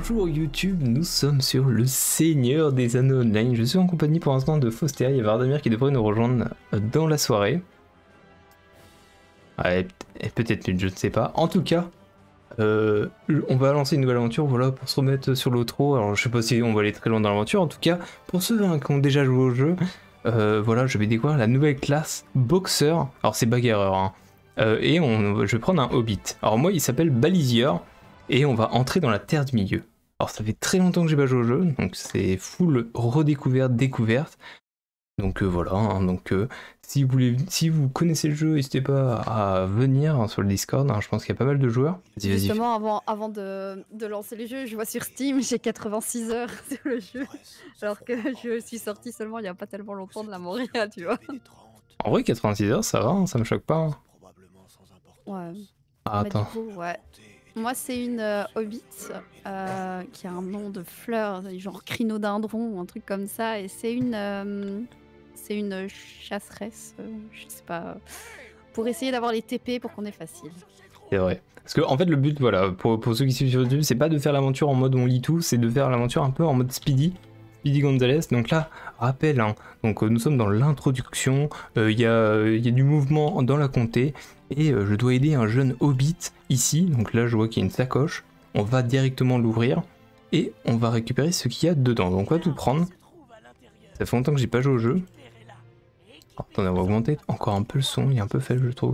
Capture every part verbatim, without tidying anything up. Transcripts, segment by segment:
Bonjour YouTube, nous sommes sur le Seigneur des Anneaux Online. Je suis en compagnie pour l'instant de Faustéa et Vardamir qui devraient nous rejoindre dans la soirée. Ouais, peut-être une, je ne sais pas. En tout cas, euh, on va lancer une nouvelle aventure, voilà, pour se remettre sur l'outro. Alors je sais pas si on va aller très loin dans l'aventure, en tout cas, pour ceux hein, qui ont déjà joué au jeu, euh, voilà, je vais découvrir la nouvelle classe boxeur. Alors c'est bagarreur, hein. euh, et on, je vais prendre un hobbit. Alors moi il s'appelle Balisieur. Et on va entrer dans la Terre du Milieu. Alors ça fait très longtemps que j'ai pas joué au jeu, donc c'est full redécouverte, découverte. Donc euh, voilà, hein, donc euh, si, vous voulez, si vous connaissez le jeu, n'hésitez pas à venir hein, sur le Discord, hein, je pense qu'il y a pas mal de joueurs. Vas-y, vas-y. Justement, avant, avant de, de lancer le jeu, je vois sur Steam, j'ai quatre-vingt-six heures sur le jeu, alors que je suis sorti seulement il y a pas tellement longtemps de la Montréal, tu vois. En vrai, quatre-vingt-six heures, ça va, hein, ça me choque pas. Hein. Ouais. Ah, Mais attends. du coup, ouais. Moi, c'est une euh, hobbit euh, qui a un nom de fleur, genre crinodendron, un truc comme ça. Et c'est une, euh, c'est une chasseresse, euh, je sais pas, pour essayer d'avoir les T P pour qu'on ait facile. C'est vrai. Parce que en fait, le but, voilà, pour, pour ceux qui suivent sur YouTube, c'est pas de faire l'aventure en mode on lit tout, c'est de faire l'aventure un peu en mode Speedy. Speedy Gonzales. Donc là, rappel, hein, donc euh, nous sommes dans l'introduction, il euh, y, euh, y a du mouvement dans la comté. Et euh, je dois aider un jeune hobbit ici, donc là je vois qu'il y a une sacoche, on va directement l'ouvrir et on va récupérer ce qu'il y a dedans, donc on va tout prendre. Ça fait longtemps que j'ai pas joué au jeu. Oh, attendez, on va augmenter encore un peu le son, il est un peu faible je trouve.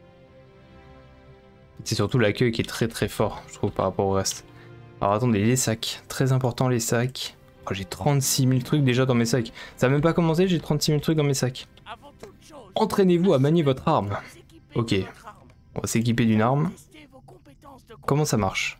C'est surtout l'accueil qui est très très fort, je trouve, par rapport au reste. Alors attendez, les sacs, très important les sacs. Oh, j'ai trente-six mille trucs déjà dans mes sacs. Ça n'a même pas commencé, j'ai trente-six mille trucs dans mes sacs. Entraînez-vous à manier votre arme. Ok, on va s'équiper d'une arme. Comment ça marche?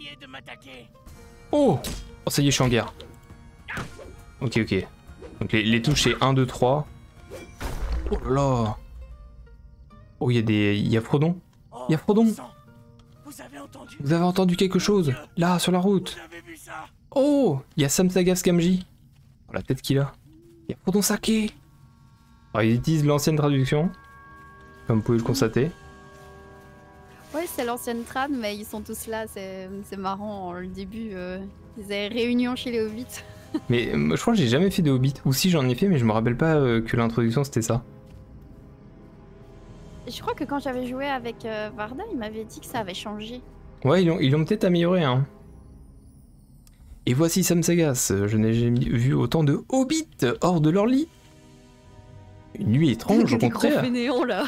Oh, oh ça y est, je suis en guerre. Ok, ok. Donc les, les touches c'est un, deux, trois. Oh là là. Oh, il y a des... Il y a Frodon. Il y a Frodon. Vous avez entendu quelque chose? Là, sur la route. Oh, il y a Samsagas Gamji. Oh, la tête qu'il a. Il y a Frodon Sake. Alors ils utilisent l'ancienne traduction. Comme vous pouvez le constater. Ouais, c'est l'ancienne trad, mais ils sont tous là, c'est marrant. Le début, euh, ils avaient réunion chez les Hobbits. Mais euh, je crois que j'ai jamais fait de Hobbit. Ou si j'en ai fait, mais je me rappelle pas euh, que l'introduction c'était ça. Je crois que quand j'avais joué avec euh, Varda, il m'avait dit que ça avait changé. Ouais, ils l'ont peut-être amélioré, hein. Et voici Samsagas. Je n'ai jamais vu autant de Hobbits hors de leur lit. Une nuit étrange, au contraire. Fainéants, là.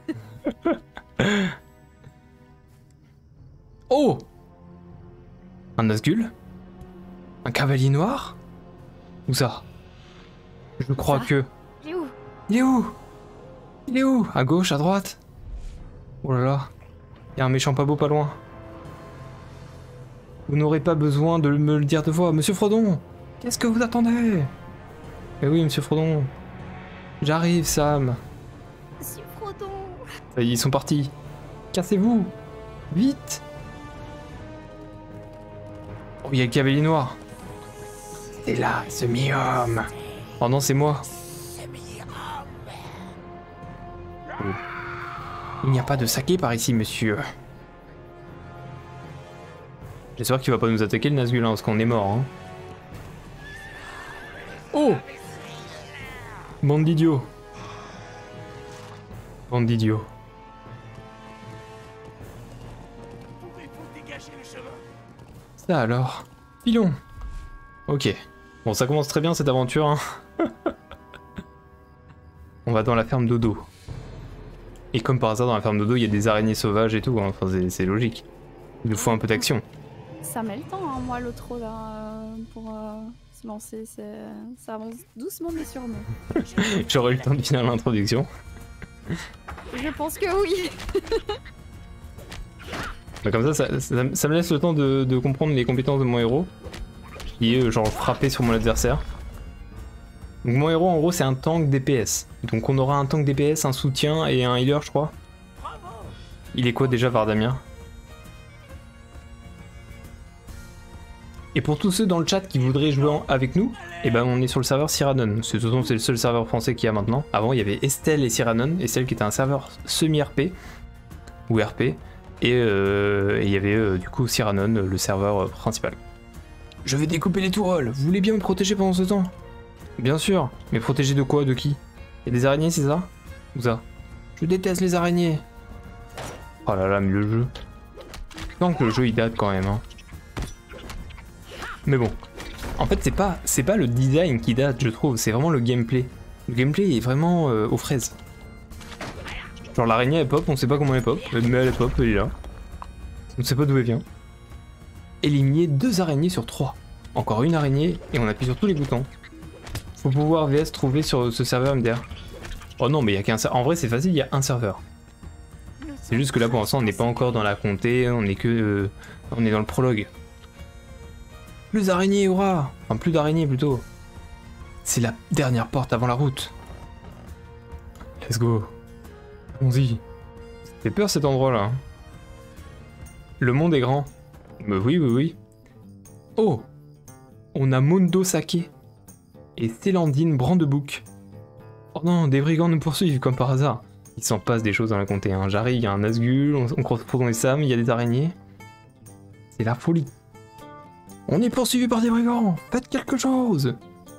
Oh! Un Nazgûl? Un cavalier noir? Où ça? Je crois ça que... Il est où? Il est où? Il est où? À gauche, à droite? Oh là là. Il y a un méchant pas beau pas loin. Vous n'aurez pas besoin de me le dire deux fois. Monsieur Frodon! Qu'est-ce que vous attendez? Eh oui, monsieur Frodon. J'arrive, Sam. Monsieur Frodon. Ça y est, ils sont partis. Cassez-vous. Vite. Oh, il y a le cavalier noir. C'est là, ce mi-homme. Oh non, c'est moi. Oh. Il n'y a pas de saké par ici, monsieur. J'espère qu'il va pas nous attaquer le Nazgûl, hein, parce qu'on est mort. Hein. Oh! Bande d'idiots. Bande d'idiots. Ça alors. Pilon. Ok. Bon, ça commence très bien cette aventure. Hein. On va dans la ferme Dodo. Et comme par hasard, dans la ferme Dodo, il y a des araignées sauvages et tout. Hein. Enfin, c'est logique. Il nous faut un peu d'action. Ça met le temps, hein, moi, l'autre là, euh, pour euh, se lancer. Ça avance doucement, mais sûrement. J'aurais eu le temps de finir l'introduction. Je pense que oui. Bah comme ça ça, ça, ça me laisse le temps de, de comprendre les compétences de mon héros. Qui est genre frapper sur mon adversaire. Donc mon héros en gros c'est un tank D P S. Donc on aura un tank D P S, un soutien et un healer je crois. Il est quoi déjà Vardamir? Et pour tous ceux dans le chat qui voudraient jouer en, avec nous, et ben on est sur le serveur Cyrano. C'est le seul serveur français qu'il y a maintenant. Avant il y avait Estelle et Cyrano. Estelle qui était un serveur semi-R P. Ou R P. Et euh, il y avait euh, du coup Cyrano, le serveur principal. Je vais découper les tourelles. Vous voulez bien me protéger pendant ce temps? Bien sûr. Mais protéger de quoi? De qui? Il y a des araignées, c'est ça? Où ça? Je déteste les araignées. Oh là là, mais le jeu. Je sens que le jeu il date quand même. Hein. Mais bon. En fait, c'est pas, c'est pas le design qui date, je trouve. C'est vraiment le gameplay. Le gameplay est vraiment euh, aux fraises. Genre l'araignée elle pop, on sait pas comment elle pop. Mais elle pop, elle est là. On sait pas d'où elle vient. Éliminer deux araignées sur trois. Encore une araignée et on appuie sur tous les boutons. Faut pouvoir V S trouver sur ce serveur M D R. Oh non, mais il y a qu'un serveur. En vrai, c'est facile, il y a un serveur. C'est juste que là, pour l'instant, on n'est pas encore dans la comté, on est que. Euh, on est dans le prologue. Plus d'araignées, hurrah! Enfin, plus d'araignées plutôt. C'est la dernière porte avant la route. Let's go. Allons-y. Ça fait peur cet endroit-là. Hein. Le monde est grand. Bah oui, oui, oui. Oh! On a Mondo Sake et Célandine Brandebouc. Oh non, des brigands nous poursuivent comme par hasard. Il s'en passe des choses dans la comté. Hein. J'arrive, il y a un Nazgûl, on, on croise Frodon et Sam, il y a des araignées. C'est la folie. On est poursuivi par des brigands. Faites quelque chose.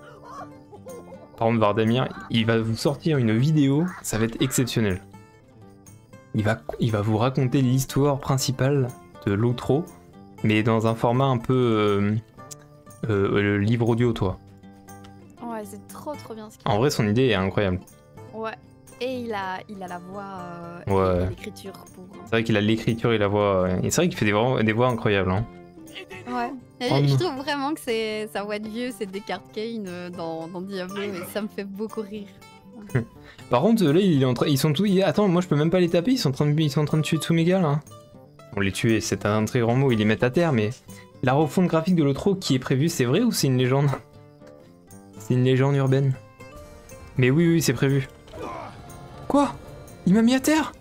Par contre, Vardamir, il va vous sortir une vidéo, ça va être exceptionnel. Il va, il va vous raconter l'histoire principale de l'outro, mais dans un format un peu euh, euh, le livre audio, toi. Ouais, c'est trop trop bien ce qu'il En vrai, son idée est incroyable. Ouais. Et il a, il a la voix euh, Ouais. et l'écriture pour. C'est vrai qu'il a l'écriture et la voix. Et c'est vrai qu'il fait des voix, des voix incroyables. Hein. Ouais. Et Oh je non. trouve vraiment que c'est sa voix de vieux, c'est Descartes Kane euh, dans, dans Diablo, et ça me fait beaucoup rire. Par contre, là, il est en train, ils sont tous. il- Attends, moi, je peux même pas les taper. Ils sont en train de, ils sont en train de tuer Tsuméga là. On les tuer, c'est un très grand mot. Ils les mettent à terre, mais la refonte graphique de l'outro qui est prévue, c'est vrai ou c'est une légende? C'est une légende urbaine. Mais oui, oui, c'est prévu. Quoi? Il m'a mis à terre?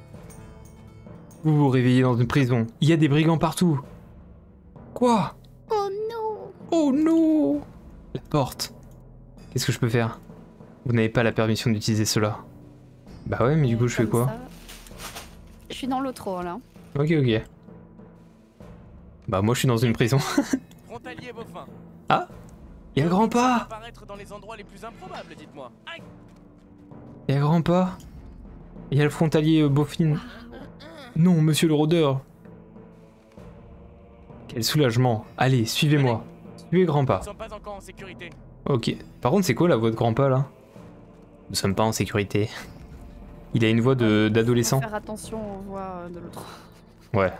Vous vous réveillez dans une prison. Il y a des brigands partout. Quoi? Oh non! Oh non! La porte. Qu'est-ce que je peux faire? Vous n'avez pas la permission d'utiliser cela. Bah ouais, mais du coup, je fais Comme quoi? ça. Je suis dans l'autre là. Ok, ok. Bah moi, je suis dans une prison. Frontalier Beaufin. Ah! Il y a grand pas! Apparaître dans les endroits les plus improbables, dites-moi. Aïe. Il y a grand pas. Il y a le frontalier euh, Beaufin. Non, monsieur le rôdeur. Quel soulagement. Allez, suivez-moi. Suivez grand Nous pas. ne sommes pas encore en sécurité. Ok. Par contre, c'est quoi la voix de grand pas là? Nous sommes pas en sécurité. Il a une voix de d'adolescent. Faire attention aux voix euh, de l'autre. Ouais.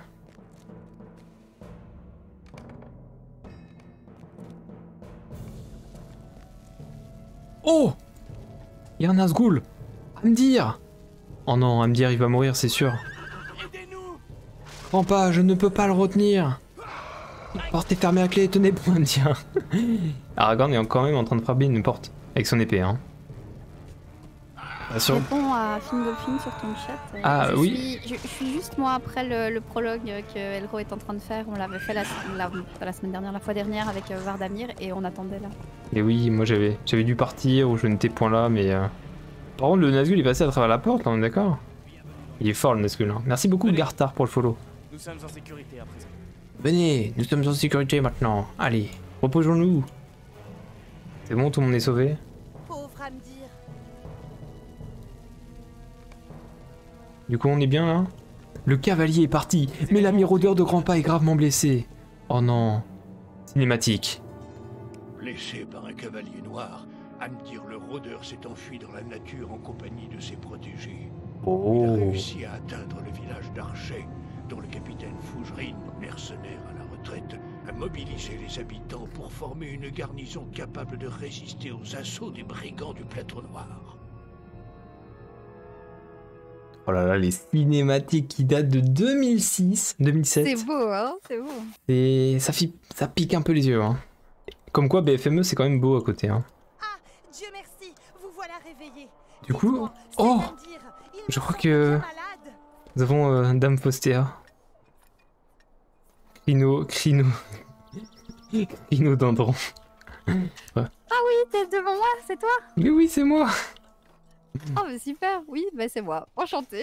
Oh! Il y a un Nazgûl! Amdir! Oh non, Amdir il va mourir, c'est sûr. Aidez-nous! Grand pas, je ne peux pas le retenir! La porte est fermée à clé, tenez bon Amdir! Aragorn est quand même en train de frapper une porte avec son épée, hein. Attention. Réponds à Fingolfin sur ton chat. Euh, Ah, je oui. Suis, je, je suis juste moi après le, le prologue que Elro est en train de faire. On l'avait fait la, la, pas la semaine dernière, la fois dernière avec euh, Vardamir et on attendait là. Et oui, moi j'avais j'avais dû partir ou je n'étais point là, mais... Euh... Par contre, le Nazgûl est passé à travers la porte, là, on est d'accord? Il est fort le Nazgûl. Hein. Merci beaucoup Gartar pour le follow. Nous sommes en sécurité à présent. Venez, nous sommes en sécurité maintenant. Allez, reposons-nous. C'est bon, tout le monde est sauvé? Pauvre Amdir. Du coup, on est bien là? Le cavalier est parti, mais l'ami rôdeur de grand pas est gravement blessé. Oh non. Cinématique. Blessé par un cavalier noir, Amdir le rôdeur s'est enfui dans la nature en compagnie de ses protégés. Il a Oh. réussi à atteindre le village d'Archet, dont le capitaine Fougerine, mercenaire à la retraite, a mobilisé les habitants pour former une garnison capable de résister aux assauts des brigands du plateau noir. Oh là là, les cinématiques qui datent de deux mille six, deux mille sept. C'est beau, hein? C'est beau. Et ça, fi- ça pique un peu les yeux. Hein. Comme quoi, B F M E, c'est quand même beau à côté. Hein. Ah, Dieu merci, vous voilà réveillé. Du coup, Dites-moi, c'est oh, Amdir. Il je me crois semble que- bien malade. Nous avons euh, Dame Faustéa. Crino... Crino... Crino Dendron. Oui, t'es devant moi, c'est toi? Mais oui, c'est moi. Oh, mais super, oui, bah c'est moi. Enchantée.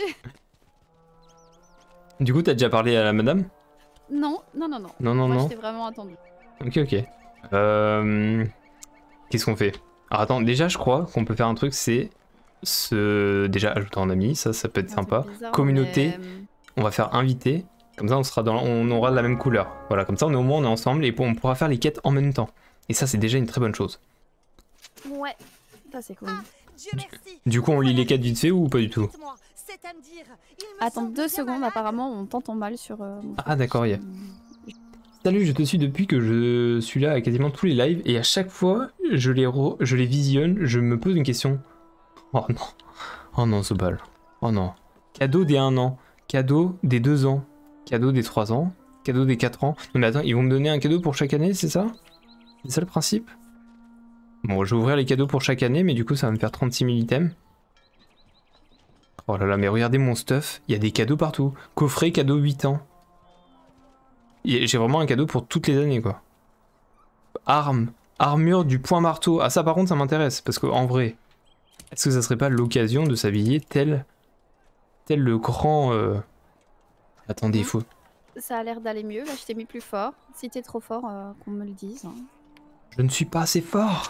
Du coup, t'as déjà parlé à la madame? Non, non, non, non. Non, non, moi, non. je t'ai vraiment attendu. Ok, ok. Euh... Qu'est-ce qu'on fait? Alors attends, déjà je crois qu'on peut faire un truc, c'est se... déjà ajouter en ami, ça, ça peut être sympa. Bizarre, Communauté, mais, euh, on va faire inviter, comme ça on sera dans, on aura la même couleur. Voilà, comme ça on est au moins on est ensemble et on pourra faire les quêtes en même temps. Et ça c'est déjà une très bonne chose. Ouais, ça c'est cool. Ah, Dieu merci. Du coup on lit les quêtes vite fait ou pas du tout? Dites-moi, c'est à me dire. Il me Attends semble deux bien secondes, malade. apparemment on t'entend mal sur... euh, mon Ah d'accord, il y a... truc. Salut, je te suis depuis que je suis là à quasiment tous les lives et à chaque fois je les, re- je les visionne, je me pose une question. Oh non, oh non Zobal, oh non. Cadeau des un an, cadeau des deux ans, cadeau des trois ans, cadeau des quatre ans. Non mais attends, ils vont me donner un cadeau pour chaque année, c'est ça? C'est ça le principe? Bon, je vais ouvrir les cadeaux pour chaque année, mais du coup ça va me faire trente-six mille items. Oh là là, mais regardez mon stuff, il y a des cadeaux partout. Coffret cadeau huit ans. J'ai vraiment un cadeau pour toutes les années, quoi. Arme. Armure du point marteau. Ah, ça, par contre, ça m'intéresse. Parce qu'en vrai, est-ce que ça serait pas l'occasion de s'habiller tel... tel le grand... Euh... Attendez, il faut... Ça a l'air d'aller mieux, là je t'ai mis plus fort. Si t'es trop fort, euh, qu'on me le dise. hein. Je ne suis pas assez fort.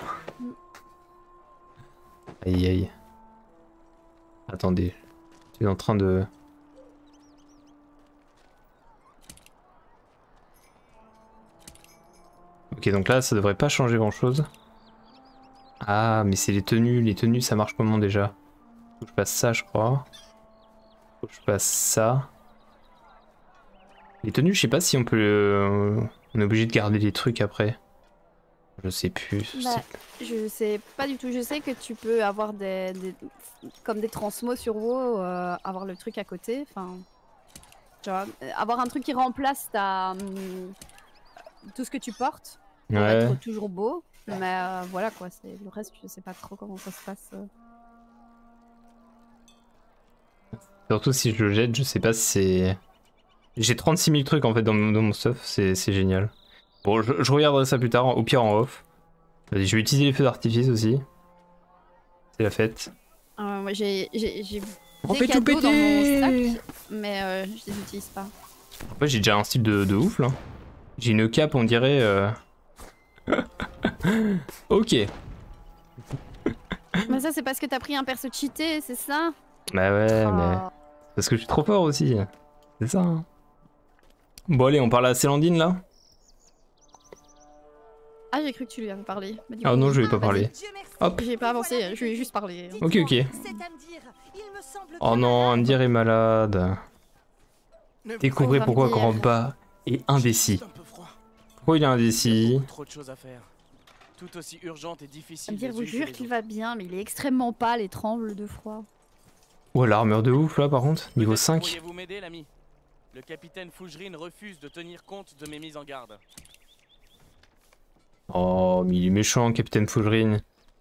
Aïe, aïe. Attendez. Tu es en train de... Ok, donc là, ça devrait pas changer grand-chose. Ah, mais c'est les tenues. Les tenues, ça marche comment déjà? Faut que je passe ça, je crois. Faut que je passe ça. Les tenues, je sais pas si on peut... euh, On est obligé de garder les trucs après. Je sais plus. je Bah, sais plus. je sais pas du tout, je sais que tu peux avoir des... des- comme des transmos sur WoW, euh, avoir le truc à côté, enfin... Tu vois, euh, avoir un truc qui remplace ta... hum, tout ce que tu portes, pour Ouais. être toujours beau, mais euh, voilà quoi, c'est le reste, je sais pas trop comment ça se passe. euh. Surtout si je le jette, je sais pas si c'est... J'ai trente-six mille trucs en fait dans mon, dans mon stuff, c'est c'est génial. Bon, je, je regarderai ça plus tard, au pire en off. Vas-y, je vais utiliser les feux d'artifice aussi. C'est la fête. Euh, moi j'ai j'ai- j'ai On des fait tout cadeaux dans mon péter! sac, mais euh, je les utilise pas. Après, j'ai déjà un style de, de ouf là. J'ai une cape, on dirait. Euh... ok. Mais ça c'est parce que t'as pris un perso cheaté, c'est ça? Bah ouais, mais. Oh. Parce que je suis trop fort aussi. C'est ça. Hein. Bon, allez, on parle à Célandine là? Ah j'ai cru que tu lui avais parlé. Mais du Ah coup, non, je vais pas vas-y. parler. Dieu merci. Hop. J'ai pas Vous avancé, voilà je lui ai réveillé. juste parlé. Ok, Dites-moi, ok. c'est à me dire. Il me semble Oh bien non, malade. Andir est malade. Ne Découvrez Oh, pourquoi Andir. Grandpa est indécis. un peu froid. Pourquoi il est Il y a indécis? beaucoup trop de choses à faire. Tout aussi urgente et difficile. Me dire, les vous unes que jure les qu'il autres. va bien, mais il est extrêmement pâle et tremble de froid. Oh, l'armure de ouf là par contre, niveau Peut-être cinq. pourriez-vous m'aider, l'ami? Le capitaine Fougerine refuse de tenir compte de mes mises en garde. Oh, mais il est méchant, Capitaine Fougerine.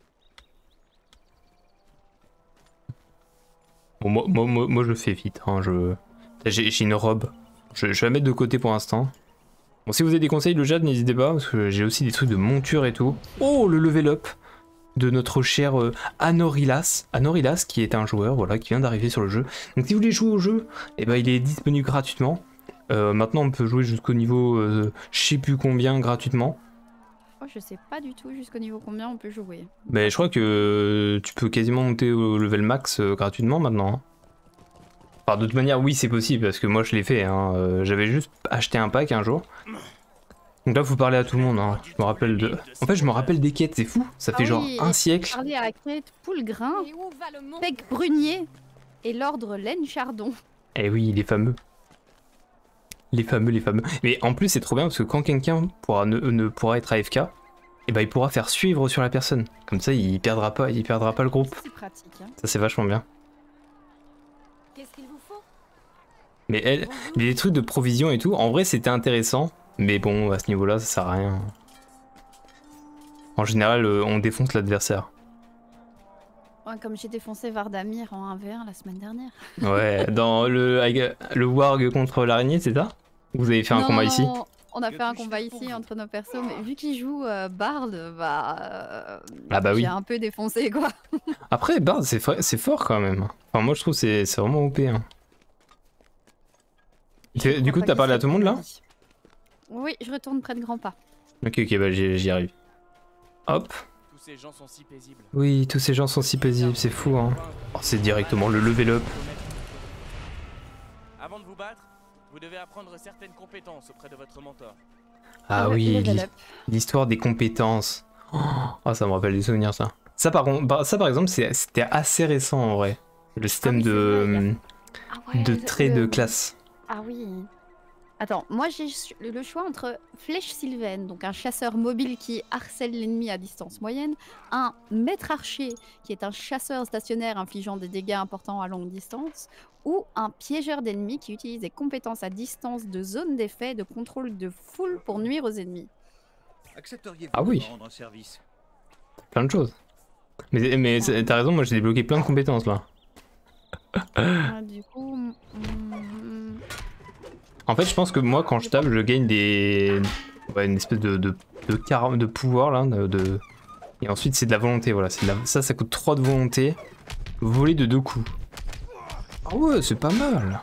Bon, moi, moi, moi, moi, je fais vite. Hein, je... J'ai j'ai une robe. Je, je vais la mettre de côté pour l'instant. Bon, si vous avez des conseils de Jade, n'hésitez pas, parce que j'ai aussi des trucs de monture et tout. Oh, le level up de notre cher euh, Anorilas. Anorilas, qui est un joueur, voilà, qui vient d'arriver sur le jeu. Donc si vous voulez jouer au jeu, eh ben, il est disponible gratuitement. Euh, maintenant, on peut jouer jusqu'au niveau, euh, je sais plus combien, gratuitement. Oh, je sais pas du tout jusqu'au niveau combien on peut jouer. Mais je crois que tu peux quasiment monter au level max euh, gratuitement maintenant. Hein. Enfin, de toute manière, oui, c'est possible, parce que moi je l'ai fait. Hein. Euh, J'avais juste acheté un pack un jour. Donc là, faut parler à tout le monde. Hein. Je me rappelle de. En fait, je me rappelle des quêtes, c'est fou. Ça fait Ah genre oui, un et siècle. Parler à Kate Poulgrain, Et où va le monde? Pec Brunier et l'ordre Laine Chardon. Eh oui, les fameux. Les fameux, les fameux. Mais en plus, c'est trop bien, parce que quand quelqu'un pourra ne, ne pourra être A F K, eh ben, il pourra faire suivre sur la personne. Comme ça, il perdra pas, il perdra pas le groupe. C'est pratique. Hein. Ça, c'est vachement bien. Qu'est-ce qu'il vous faut? Mais elle, les trucs de provision et tout, en vrai c'était intéressant, mais bon à ce niveau-là ça sert à rien. En général euh, on défonce l'adversaire. Ouais, comme j'ai défoncé Vardamir en un v un la semaine dernière. Ouais, dans le, le warg contre l'araignée c'est ça? Vous avez fait un Non, combat non, ici? non, on a Que fait un puis-je combat faire pour ici vous entre nos persos, mais vu qu'il joue euh, Bard, bah. euh, Ah bah oui. J'ai un peu défoncé quoi. Après Bard c'est fra- c'est fort quand même. Enfin moi je trouve c'est c'est vraiment O P. Hein. Je Tu- Du crois coup pas t'as qu'il parlé à soit tout le monde là? combat. Oui, je retourne près de Grand Pas. Ok, ok, bah j'y j'y arrive. Hop. Tous ces gens sont si paisibles. Oui, tous ces gens sont si paisibles, c'est fou, hein. Oh, c'est directement le level up. Avant de vous battre, vous devez apprendre certaines compétences auprès de votre mentor. Ah Le- oui, level l'hi- up. l'histoire des compétences. Oh, oh, ça me rappelle des souvenirs, ça. Ça, par, contre, bah, ça, par exemple, c'est- c'était assez récent, en vrai. Le système oui, c'est de, vrai, il y a- Ah ouais, de le- traits le- de classe. Ah oui. Attends, moi j'ai ch- le choix entre Flèche Sylvaine, donc un chasseur mobile qui harcèle l'ennemi à distance moyenne, un maître archer qui est un chasseur stationnaire infligeant des dégâts importants à longue distance, ou un piégeur d'ennemis qui utilise des compétences à distance de zone d'effet et de contrôle de foule pour nuire aux ennemis. Accepteriez-vous Ah de oui. me rendre un service? Plein de choses. Mais, mais c'est- t'as raison, moi j'ai débloqué plein de compétences, là. Ah, du coup, mm, En fait, je pense que moi, quand je tape, je gagne des... Ouais, une espèce de, de, de, car- de pouvoir, là, de... de- Et ensuite, c'est de la volonté, voilà. c'est de la- Ça, ça coûte trois de volonté. Voler de deux coups. Ah ouais, c'est pas mal.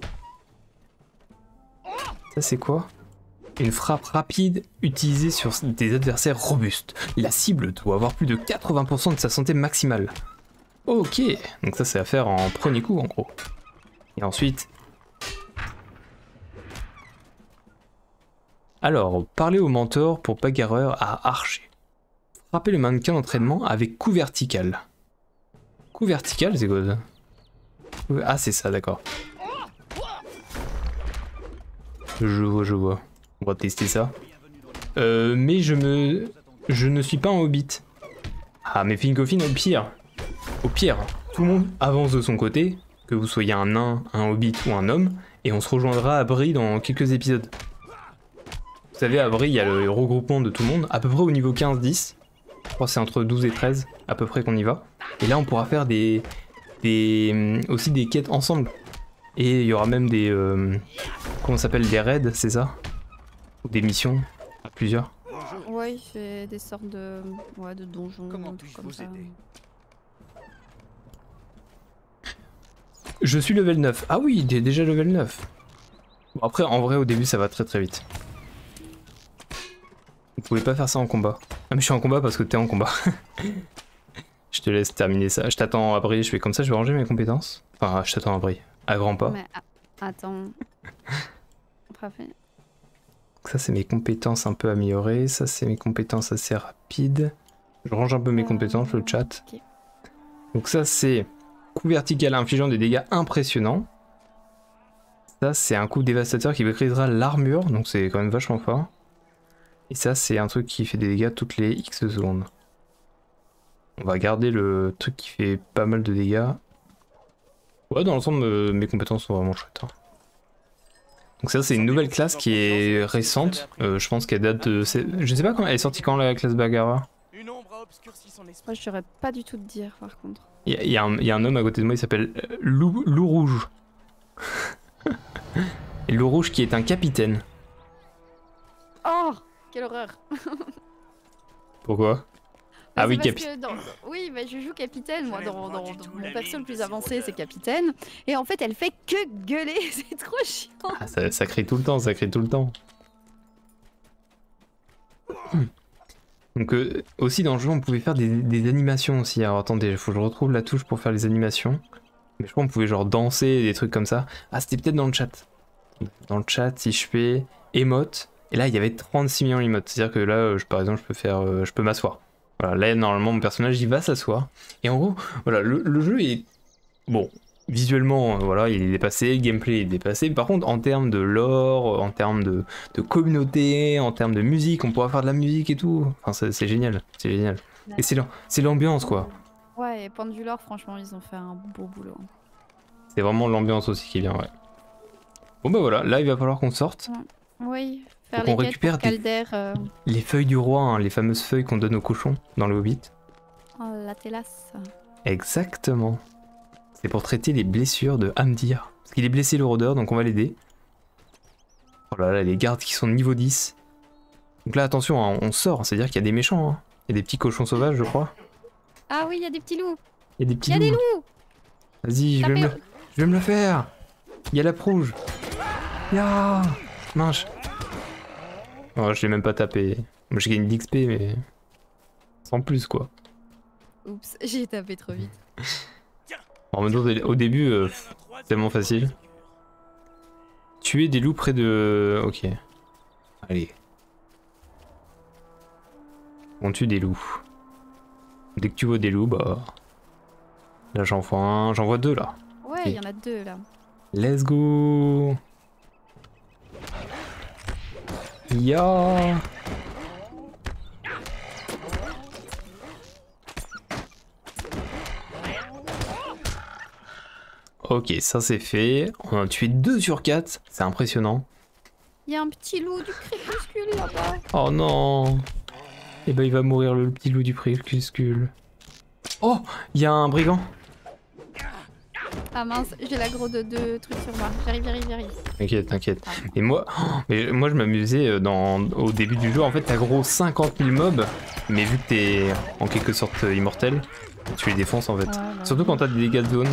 Ça, c'est quoi? Une frappe rapide utilisée sur des adversaires robustes. La cible doit avoir plus de quatre-vingts pour cent de sa santé maximale. Ok, donc ça, c'est à faire en premier coup, en gros. Et ensuite... Alors, parler au mentor pour bagarreur à archer. Frapper le mannequin d'entraînement avec coup vertical. Coup vertical, c'est quoi ça? Ah, c'est ça, d'accord. Je vois, je vois. On va tester ça. Euh, mais je me... Je ne suis pas un hobbit. Ah, mais Finkofin, au pire. Au pire, tout le monde avance de son côté, que vous soyez un nain, un hobbit ou un homme, et on se rejoindra à Brie dans quelques épisodes. Vous savez, à Brie, il y a le regroupement de tout le monde, à peu près au niveau quinze dix. Je crois que c'est entre douze et treize, à peu près qu'on y va. Et là, on pourra faire des... des aussi des quêtes ensemble. Et il y aura même des... Euh, comment ça s'appelle? Des raids, c'est ça? Ou des missions, à plusieurs. ouais, il fait des sortes de, ouais, de donjons. Comment un truc puis-je comme vous ça. aider? Je suis level neuf. Ah oui, il est déjà level neuf. Bon, après, en vrai, au début, ça va très très vite. Vous pouvez pas faire ça en combat. Ah mais je suis en combat parce que t'es en combat. Je te laisse terminer ça. Je t'attends à Brie, je fais comme ça, je vais ranger mes compétences. Enfin, je t'attends à Brie. À grands pas. Mais, ah, attends. Parfait. Donc ça, c'est mes compétences un peu améliorées. Ça, c'est mes compétences assez rapides. Je range un peu mes Euh, compétences, le chat. ok. Donc ça, c'est coup vertical infligeant des dégâts impressionnants. Ça, c'est un coup dévastateur qui maîtrisera l'armure. Donc c'est quand même vachement fort. Et ça, c'est un truc qui fait des dégâts toutes les X secondes. On va garder le truc qui fait pas mal de dégâts. Ouais, dans l'ensemble, euh, mes compétences sont vraiment chouettes. Hein. Donc ça, c'est une nouvelle classe qui est récente. Euh, je pense qu'elle date de... Je sais pas quand elle est sortie quand la classe bagarreur. Une ombre a obscurci son esprit. Moi, je saurais pas du tout te dire, par contre. Il y, a- y a un- y a un homme à côté de moi, il s'appelle euh, Loup, Loup Rouge. Et Loup Rouge qui est un capitaine. Oh, quelle horreur. Pourquoi? Mais Ah c'est oui, parce capi- que dans- Oui, bah, je joue capitaine, moi, Je dans, n'aime dans- pas du dans tout mon la perso le mine plus de avancé, cette c'est odeur. capitaine. Et en fait, elle fait que gueuler, c'est trop chiant. Ah, ça, ça crie tout le temps, ça crie tout le temps. Donc euh, aussi dans le jeu on pouvait faire des, des animations aussi. Alors attendez, il faut que je retrouve la touche pour faire les animations. Mais je crois qu'on pouvait genre danser, des trucs comme ça. Ah c'était peut-être dans le chat. Dans le chat si je fais emote. Et là il y avait trente-six millions d'émotes. C'est-à-dire que là euh, je, par exemple je peux faire, euh, je peux m'asseoir. Voilà, là normalement mon personnage il va s'asseoir. Et en gros voilà le, le jeu est bon. Visuellement, euh, voilà, il est dépassé, le gameplay est dépassé. Par contre, en termes de lore, en termes de, de communauté, en termes de musique, on pourra faire de la musique et tout. Enfin, c'est c'est génial, c'est génial. Et c'est l'am- c'est l'ambiance, quoi. Ouais, et point de vue lore, franchement, ils ont fait un beau boulot. C'est vraiment l'ambiance aussi qui est bien, ouais. Bon bah voilà, là il va falloir qu'on sorte. Oui, faire Faut les qu'on quêtes récupère pour des- Calder, euh, Les feuilles du roi, hein, les fameuses feuilles qu'on donne aux cochons dans le Hobbit. oh, la télasse. Exactement. C'est pour traiter les blessures de Hamdir. Parce qu'il est blessé le rôdeur, donc on va l'aider. Oh là là, les gardes qui sont niveau dix. Donc là, attention, hein, on sort, c'est-à-dire qu'il y a des méchants. Hein. Il y a des petits cochons sauvages, je crois. Ah oui, il y a des petits loups. Il y a des petits Il y a des loups. loups. Vas-y, je vais, me le... Tapez- je vais me le faire. Il y a la rouge. Ya Mince. Oh, je l'ai même pas tapé. Moi j'ai gagné de l'X P, mais sans plus quoi. Oups, j'ai tapé trop vite. En même temps, au début, euh, c'est tellement facile. Tuer des loups près de... Ok. Allez. On tue des loups. Dès que tu vois des loups, bah... Là j'en vois un, j'en vois deux là. Ouais, il y en a deux là. Let's go. Ya. Ok, ça c'est fait. On a tué deux sur quatre, c'est impressionnant. Il y a un petit loup du crépuscule là-bas. Oh non. Et bah il va mourir le petit loup du crépuscule. Oh, il y a un brigand. Ah mince, j'ai l'aggro de deux trucs sur moi. J'arrive, j'arrive, j'arrive. T'inquiète, t'inquiète. Et moi, oh, mais moi je m'amusais dans au début du jeu. En fait, t'as gros cinquante mille mobs, mais vu que t'es en quelque sorte immortel, tu les défonces en fait. Ouais, bah Surtout oui. quand t'as des dégâts de zone.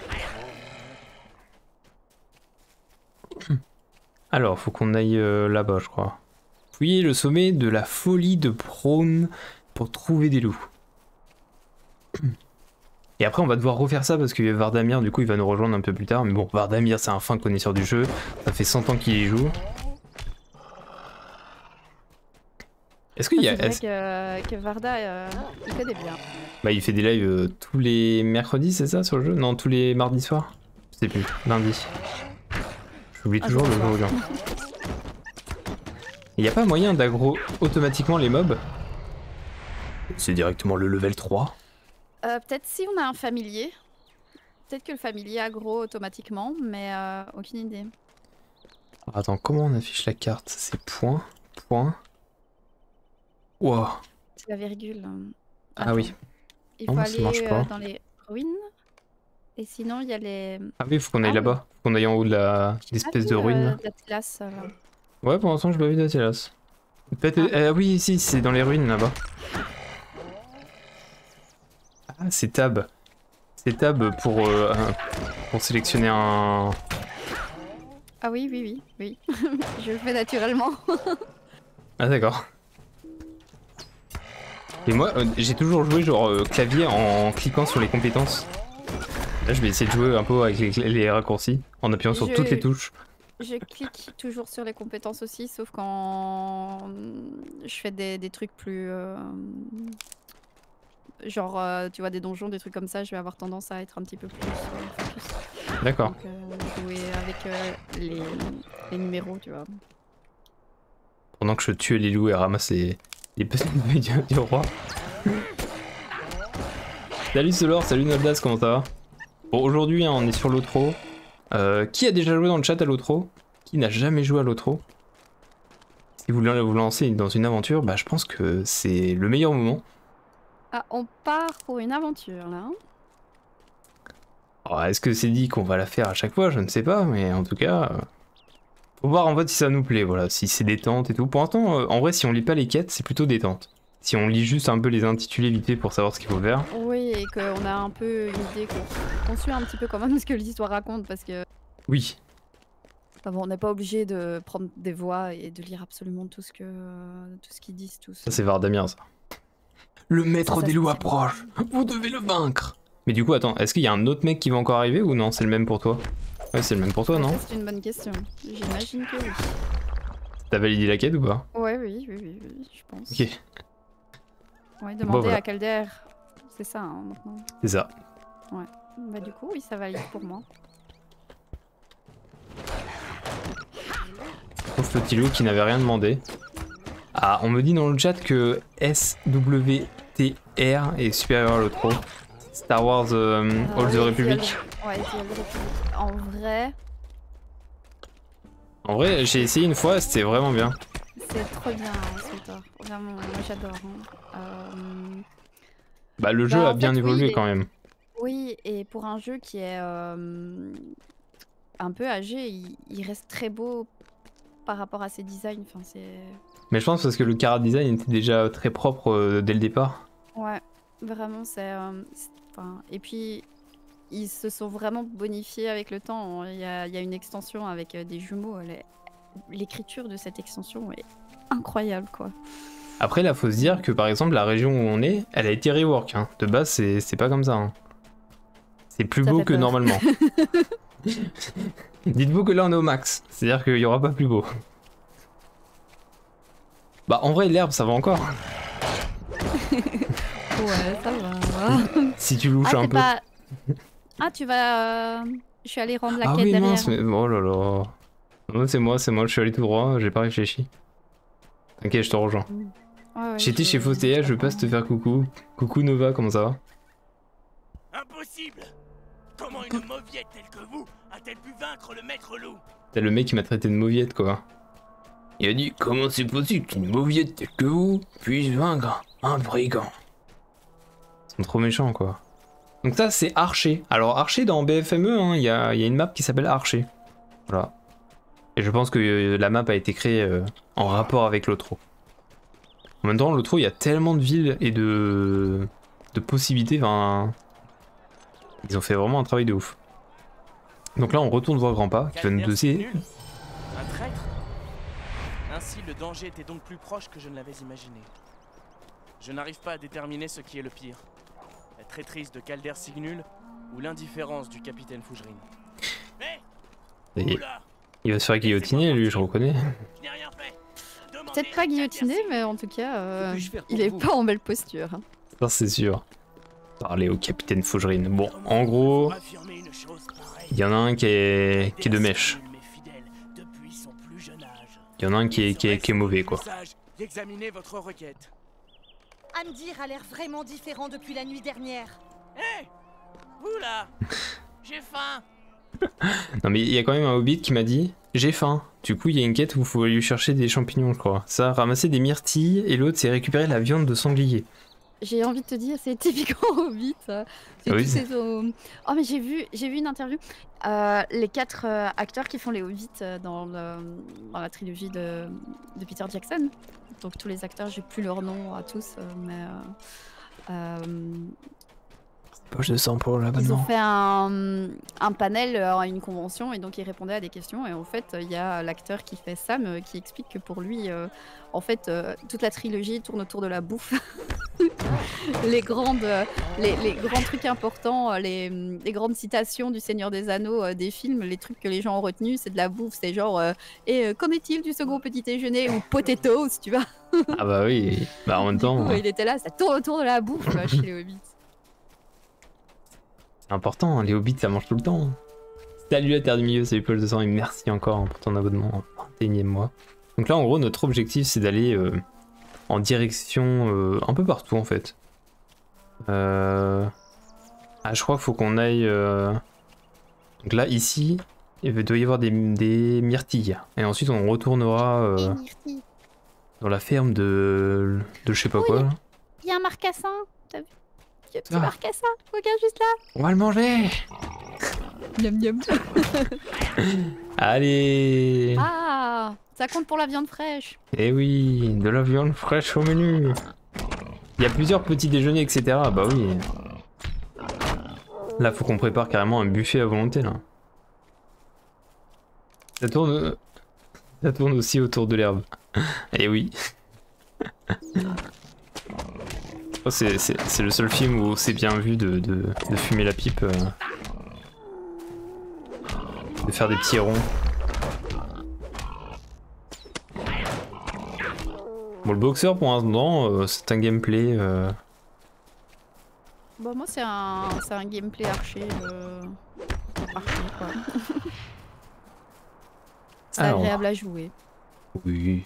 Alors, faut qu'on aille euh, là-bas, je crois. Fouiller le sommet de la folie de Braun pour trouver des loups. Et après, on va devoir refaire ça parce que Vardamir, du coup, il va nous rejoindre un peu plus tard. Mais bon, Vardamir, c'est un fin connaisseur du jeu. Ça fait cent ans qu'il y joue. Est-ce qu'il y a... Ah, c'est est-ce- vrai que, que Varda, euh, il connaît bien. Bah, il fait des lives euh, tous les mercredis, c'est ça, sur le jeu? Non, tous les mardis soirs? Je sais plus, lundi. J'oublie Un toujours jour le au jour où il soir. vient. Il n'y a pas moyen d'aggro automatiquement les mobs? C'est directement le level trois. Euh, Peut-être si on a un familier. Peut-être que le familier aggro automatiquement, mais euh, aucune idée. Attends, comment on affiche la carte? C'est point, point. Wow. C'est la virgule. Ah Attends. oui. Il Non, faut ça marche aller pas. euh, dans les ruines. Et sinon, il y a les... Ah oui, faut qu'on aille Ah là-bas. Faut qu'on aille en haut de la l'espèce de Ah, ruine. euh, là. d'Atlas, euh, là. Ouais, pour l'instant, je l'ai pas vu d'Atlas. Peut-être. Ah. euh, oui, si, c'est dans les ruines là-bas. Ah, c'est tab. C'est tab pour, euh, un- pour sélectionner un. Ah oui, oui, oui, oui. Je le fais naturellement. Ah, d'accord. Et moi, euh, j'ai toujours joué genre euh, clavier en cliquant sur les compétences. Là, je vais essayer de jouer un peu avec les, les raccourcis en appuyant sur Je- toutes les touches. Je clique toujours sur les compétences aussi, sauf quand je fais des, des trucs plus... euh, Genre, euh, tu vois, des donjons, des trucs comme ça, je vais avoir tendance à être un petit peu plus euh, focus. D'accord. Donc, euh, jouer avec euh, les, les numéros, tu vois. Pendant que je tue les loups et ramasse les, les petites bouilles du, du roi. Salut Solor, salut Noldas, comment ça va? Bon, aujourd'hui, hein, on est sur l'Otro. Euh, qui a déjà joué dans le chat à l'Otro? Qui n'a jamais joué à l'Otro? Si vous voulez vous lancer dans une aventure, bah, je pense que c'est le meilleur moment. Ah, on part pour une aventure, là. hein. Alors, est-ce que c'est dit qu'on va la faire à chaque fois? Je ne sais pas, mais en tout cas... euh, faut voir en fait si ça nous plaît, voilà, si c'est détente et tout. Pour l'instant, euh, en vrai, si on lit pas les quêtes, c'est plutôt détente. Si on lit juste un peu les intitulés vite fait pour savoir ce qu'il faut faire. Oui, et qu'on a un peu une idée, qu'on qu'on suit un petit peu quand même ce que l'histoire raconte, parce que... Oui. Enfin bon, on n'est pas obligé de prendre des voix et de lire absolument tout ce que tout ce qu'ils disent tous. Ça c'est Vardamir ça. Le maître Ça, des c'est loups bien. approche. Vous devez le vaincre. Mais du coup attends, est-ce qu'il y a un autre mec qui va encore arriver ou non? C'est le même pour toi? Ouais, c'est le même pour toi, non? Ça, c'est une bonne question. J'imagine que oui. T'as validé la quête ou pas? Ouais, oui, oui, oui, oui, je pense. Ok, Ouais, demander voilà. à Calder. C'est ça, hein, maintenant. c'est ça. Bah du coup, oui, ça valide pour moi. Sauf petit loup qui n'avait rien demandé. Ah, on me dit dans le chat que S W T R est supérieur à l'autre. Star Wars euh, Euh, All the oui, Republic. The Old- Ouais, The Old Republic. En vrai, En vrai, j'ai essayé une fois, c'était vraiment bien. c'est trop bien, Sweetor. Vraiment, moi j'adore. hein. Euh, Bah le jeu Bah, a en bien fait, évolué oui, quand même. Oui, et pour un jeu qui est euh, un peu âgé, il, il reste très beau par rapport à ses designs. Enfin, c'est... Mais je pense parce que le chara design était déjà très propre euh, dès le départ. Ouais, vraiment, c'est... euh, c'est- enfin, et puis, ils se sont vraiment bonifiés avec le temps. Il y a, il y a une extension avec euh, des jumeaux. Elle est- L'écriture de cette extension est incroyable, quoi. Après, là, faut se dire que par exemple, la région où on est, elle a été rework. Hein. De base, c'est pas comme ça. Hein. C'est plus Ça beau fait que peur. normalement. Dites-vous que là, on est au max. C'est-à-dire qu'il y aura pas plus beau. Bah, en vrai, l'herbe, ça va encore. Ouais, ça va. Si tu louches Ah, un t'es peu. pas... Ah, tu vas... euh, Je suis allée rendre la Ah quête oui, derrière. mince, mais... oh là là. Non, c'est moi, c'est moi, je suis allé tout droit, j'ai pas réfléchi. Ok, je te rejoins. Ouais, ouais, J'étais je- chez Fostéa, je passe te faire coucou. Coucou Nova, comment ça va? Impossible! Comment une mauviette telle que vous a-t-elle pu vaincre le maître loup? T'as le mec qui m'a traité de mauviette, quoi. Il a dit, comment c'est possible qu'une mauviette telle que vous puisse vaincre un brigand? Ils sont trop méchants, quoi. Donc ça, c'est Archer. Alors Archer, dans B F M E, hein, il y, a, y a une map qui s'appelle Archer. Voilà. Et je pense que euh, la map a été créée euh, en rapport avec l'Otro. En même temps, l'Otro, il y a tellement de villes et de, de possibilités. Enfin, ils ont fait vraiment un travail de ouf. Donc là, on retourne voir Grandpa, qui va nous Calder, c'est doser. nul. Un traître? Ainsi, le danger était donc plus proche que je ne l'avais imaginé. Je n'arrive pas à déterminer ce qui est le pire. La traîtrise de Calder Signul ou l'indifférence du capitaine Fougerine. Mais Et il va se faire guillotiner, lui, je reconnais. je n'ai rien fait. Demandez Peut-être pas à Calder guillotiné, Signul. mais en tout cas, euh, Que puis-je faire pour il est vous pas en belle posture. hein. Ça, c'est sûr. Parler au capitaine Fougerine. Bon, en gros, Affirmer une chose pareille. il y en a un qui est, qui est de mèche. Calder Signul m'est fidèle depuis son plus jeune âge. Il y en a un qui est, qui est, qui est mauvais, quoi. Sage d'examiner votre requête. Amdir a l'air vraiment différent depuis la nuit dernière. Hé, vous là, j'ai faim. Non, mais il y a quand même un hobbit qui m'a dit j'ai faim. Du coup, il y a une quête où il faut aller chercher des champignons, je crois. Ça, ramasser des myrtilles, et l'autre, c'est récupérer la viande de sanglier. J'ai envie de te dire, c'est typiquement Hobbit. ça. C'est Ah oui, tous c'est- ces, euh, Oh, mais j'ai vu, j'ai vu une interview. Euh, les quatre euh, acteurs qui font les Hobbits euh, dans, le, dans la trilogie de, de Peter Jackson. Donc tous les acteurs, j'ai plus leur nom à tous, euh, mais euh, euh, Poche de sang pour ils ont l'abonnement. fait un, un panel euh, à une convention et donc ils répondaient à des questions. Et en fait, il y a l'acteur qui fait Sam euh, qui explique que pour lui, euh, en fait, euh, toute la trilogie tourne autour de la bouffe. les, grandes, euh, les, les grands trucs importants, euh, les, les grandes citations du Seigneur des Anneaux, euh, des films, les trucs que les gens ont retenus, c'est de la bouffe. C'est genre, euh, et euh, qu'en est-il du second petit déjeuner ou potatoes, tu vois. Ah bah oui, bah en même Du coup, temps, euh, il était là, ça tourne autour de la bouffe quoi, chez les Hobbits. c'est important, hein, les hobbits ça mange tout le temps. Salut la Terre du Milieu, salut Paul de sang et merci encore hein, pour ton abonnement en vingt et unième mois. Donc là en gros notre objectif c'est d'aller euh, en direction euh, un peu partout en fait. Euh... Ah je crois qu'il faut qu'on aille... euh, Donc là ici, il doit y avoir des, des myrtilles. Et ensuite on retournera euh, dans la ferme de... de je sais pas Oui. quoi. Là. Il y a un marcassin, t'as vu? Il y a un petit Ah. marcassin, regarde juste là. On va le manger. Miam miam. Allez. Ah, ça compte pour la viande fraîche. Eh oui, de la viande fraîche au menu. Il y a plusieurs petits déjeuners, et cetera. Bah oui. Là, faut qu'on prépare carrément un buffet à volonté, là. Ça tourne... Ça tourne aussi autour de l'herbe. Eh oui. Oh, c'est c'est- c'est le seul film où c'est bien vu de, de, de fumer la pipe. euh, De faire des petits ronds. Bon, le boxeur, pour l'instant, euh, c'est un gameplay... euh, Bon, moi, c'est un, c'est un gameplay archer. Euh... Archer, quoi. C'est Alors. agréable à jouer. Oui.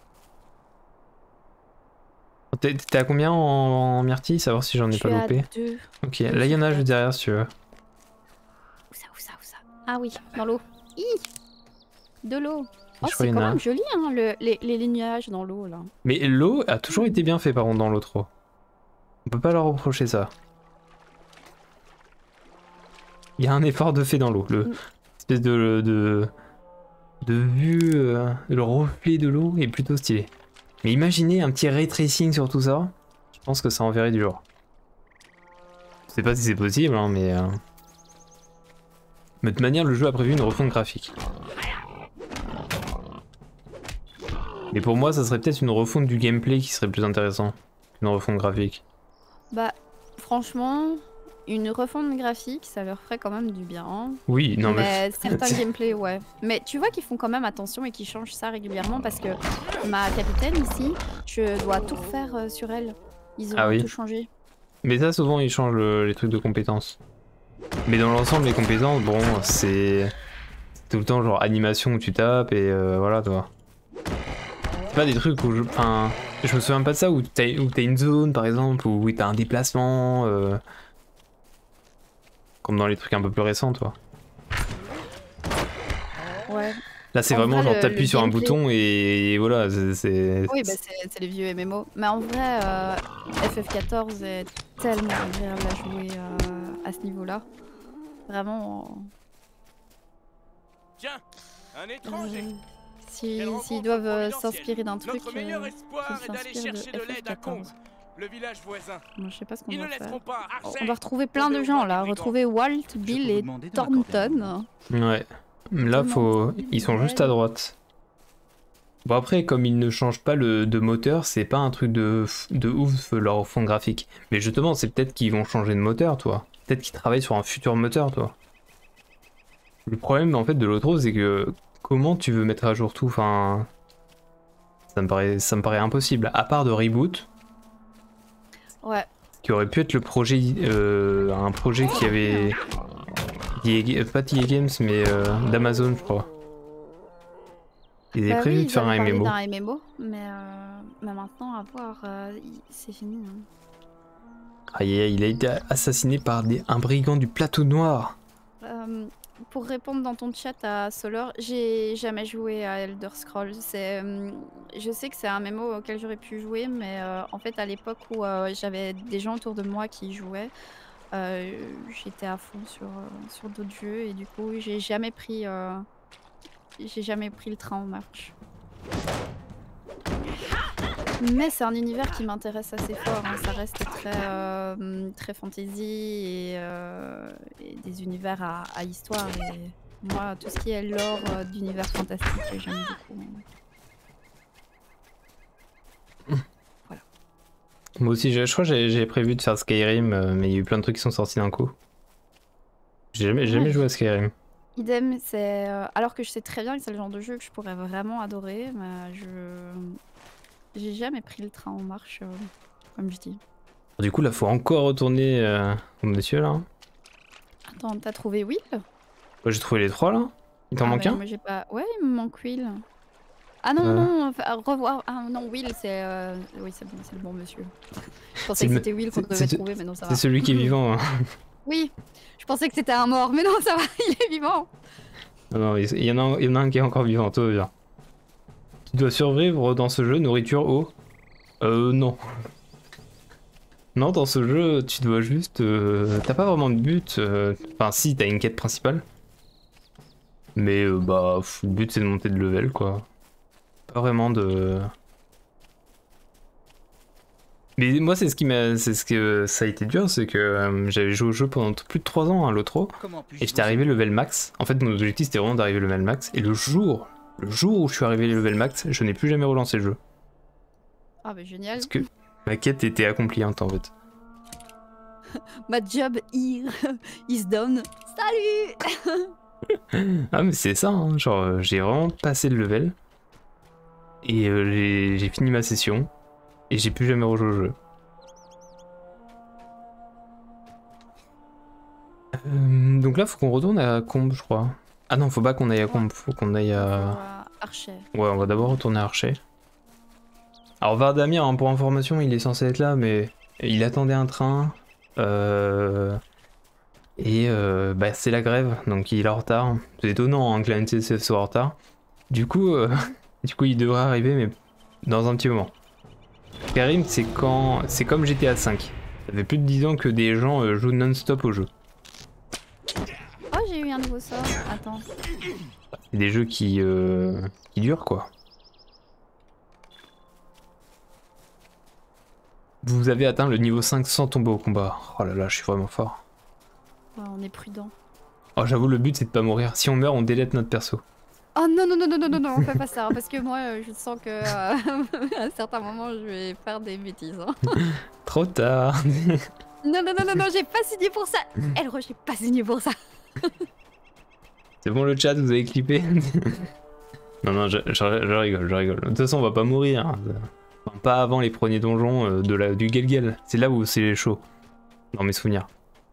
T'es t'es à combien en, en myrtille? Savoir si j'en ai Je pas suis à loupé. deux. Ok, là il y en a juste derrière si tu veux. Où ça, où ça, où ça? Ah oui, dans l'eau. Hi De l'eau. Oh, Je crois c'est qu'il y en quand a même un. joli, hein, le- les, les, les nuages dans l'eau, là. Mais l'eau a toujours été bien fait par contre dans l'autre. On peut pas leur reprocher ça. Il y a un effort de fait dans l'eau. Le Mm. espèce de, de, de vue, euh, le reflet de l'eau est plutôt stylé. Mais imaginez un petit ray tracing sur tout ça. Je pense que ça enverrait du genre. Je sais pas si c'est possible, hein, mais... euh, Mais de toute manière, le jeu a prévu une refonte graphique. Mais pour moi, ça serait peut-être une refonte du gameplay qui serait plus intéressant qu'une refonte graphique. Bah, franchement, une refonte graphique, ça leur ferait quand même du bien. Hein. Oui, non mais... mais... certains gameplays, ouais. Mais tu vois qu'ils font quand même attention et qu'ils changent ça régulièrement parce que ma capitaine ici, je dois tout refaire euh, sur elle. Ils ont Ah oui. tout changé. Mais ça, souvent, ils changent le- les trucs de compétences. Mais dans l'ensemble, les compétences, bon, c'est tout le temps genre animation où tu tapes et euh, voilà, toi. C'est pas des trucs où je... Enfin, je me souviens pas de ça où t'as où t'as une zone, par exemple, où t'as un déplacement... Euh... Comme dans les trucs un peu plus récents, toi. Ouais. Là, c'est En vraiment vrai, genre le- t'appuies le sur un gameplay- bouton et, et voilà, c'est... c'est- Oui, bah c'est c'est les vieux M M O. Mais en vrai, euh, F F quatorze est tellement agréable à jouer euh, à ce niveau-là. Vraiment. Tiens, un étranger. euh, si- Quelle rencontre S'ils doivent euh, providentielle. s'inspirer d'un truc, Notre meilleur euh, espoir qu'ils est d'aller s'inspirent de chercher de F F l'aide à Kong, quatorze. le village voisin. Moi, je sais pas ce qu'on Ils ne doit faire. laisseront pas On Archet. va retrouver plein de Tomber au gens bord là. des Retrouver Walt, Bill peux vous et demander de m'accorder un Thornton. Ouais. Là, faut... Ils sont juste à droite. Bon après, comme ils ne changent pas le de moteur, c'est pas un truc de, f- de ouf leur fond graphique. Mais justement, c'est peut-être qu'ils vont changer de moteur, toi. Peut-être qu'ils travaillent sur un futur moteur, toi. Le problème en fait de l'autre, c'est que comment tu veux mettre à jour tout, enfin, ça me paraît, ça me paraît impossible. À part de reboot, Ouais. qui aurait pu être le projet, euh, un projet qui avait, E A- pas T A Games, mais euh, d'Amazon, je crois. Ils avaient Bah prévu oui, de faire ils un avaient M M O. parlé d'un M M O, mais, euh, mais maintenant, à voir, euh, il- c'est fini. Hein. Aïe, aïe, il a été assassiné par des, un brigand du plateau noir. Euh, pour répondre dans ton chat à Solar, j'ai jamais joué à Elder Scrolls. C'est, euh, je sais que c'est un M M O auquel j'aurais pu jouer, mais euh, en fait, à l'époque où euh, j'avais des gens autour de moi qui y jouaient, euh, j'étais à fond sur, euh, sur d'autres jeux et du coup, j'ai jamais pris, euh, j'ai jamais pris le train en marche. Mais c'est un univers qui m'intéresse assez fort. Hein. Ça reste très, euh, très fantasy et, euh, et des univers à, à histoire. Et moi, tout ce qui est lore euh, d'univers fantastique, j'aime beaucoup. Moi aussi, je, je crois que j'ai j'ai prévu de faire Skyrim, euh, mais il y a eu plein de trucs qui sont sortis d'un coup. J'ai jamais, j'ai jamais Ouais. joué à Skyrim. Idem, c'est euh, alors que je sais très bien que c'est le genre de jeu que je pourrais vraiment adorer, mais je j'ai jamais pris le train en marche, euh, comme je dis. Du coup, là, faut encore retourner euh, au monsieur, là. Attends, t'as trouvé Will? Ouais, j'ai trouvé les trois, là. Il t'en Ah, manque mais un? moi, j'ai pas. Ouais, il me manque Will. Ah non, Euh. non, enfin, revoir. Ah non, Will, c'est. euh, Oui, c'est bon, c'est le bon monsieur. Je C'est pensais que le- c'était Will qu'on c'est- devait c'est- trouver, mais non, ça C'est va. celui qui est vivant. Hein. Oui, je pensais que c'était un mort, mais non, ça va, il est vivant. Non, non, il il y, en a, un- il y en a un qui est encore vivant, tout va bien. Tu dois survivre dans ce jeu, nourriture, eau. Euh, non. Non, dans ce jeu, tu dois juste... euh, T'as pas vraiment de but. euh, Enfin, si, t'as une quête principale. Mais, euh, bah, pff, le but, c'est de monter de level, quoi. Pas vraiment de... Mais moi, c'est ce qui m'a... C'est ce que ça a été dur, c'est que euh, j'avais joué au jeu pendant plus de trois ans, hein, l'autre. Comment puis-je Et j'étais vous arrivé level max. En fait, mon objectif c'était vraiment d'arriver level max. Et le jour, le jour où je suis arrivé level max, je n'ai plus jamais relancé le jeu. Ah, bah génial. Parce que ma quête était accomplie en temps, en fait. Ma job here is done. Salut. Ah, mais c'est ça, hein. Genre, euh, j'ai vraiment passé le level. Et euh, j'ai j'ai fini ma session. Et j'ai plus jamais rejoué au jeu. Euh, donc là, faut qu'on retourne à Combe, je crois. Ah non, faut pas qu'on aille à Combe, faut qu'on aille à... Euh, Archer. Ouais, on va d'abord retourner à Archer. Alors Vardamir, hein, pour information, il est censé être là, mais il attendait un train. Euh... Et euh, bah, c'est la grève, donc il est en retard. C'est étonnant hein, que la N C C soit en retard. Du coup, euh... du coup, il devrait arriver, mais dans un petit moment. Skyrim, c'est quand, c'est comme G T A cinq. Ça fait plus de dix ans que des gens euh, jouent non-stop au jeu. Oh, j'ai eu un nouveau sort. Attends. C'est des jeux qui, euh... qui durent, quoi. Vous avez atteint le niveau cinq sans tomber au combat. Oh là là, je suis vraiment fort. Ouais, on est prudent. Oh, j'avoue, le but c'est de pas mourir. Si on meurt, on délète notre perso. Oh non, non, non, non, non, non, non, on fait pas ça, hein, parce que moi, euh, je sens que euh, à un certain moment, je vais faire des bêtises. Hein. Trop tard. Non, non, non, non, non, j'ai pas signé pour ça. Elro, j'ai pas signé pour ça. C'est bon le chat, vous avez clippé. Non, non, je, je- je rigole, je rigole. De toute façon, on va pas mourir. Hein. Enfin, pas avant les premiers donjons euh, de la, du Gelgel. C'est là où c'est chaud. Dans mes souvenirs.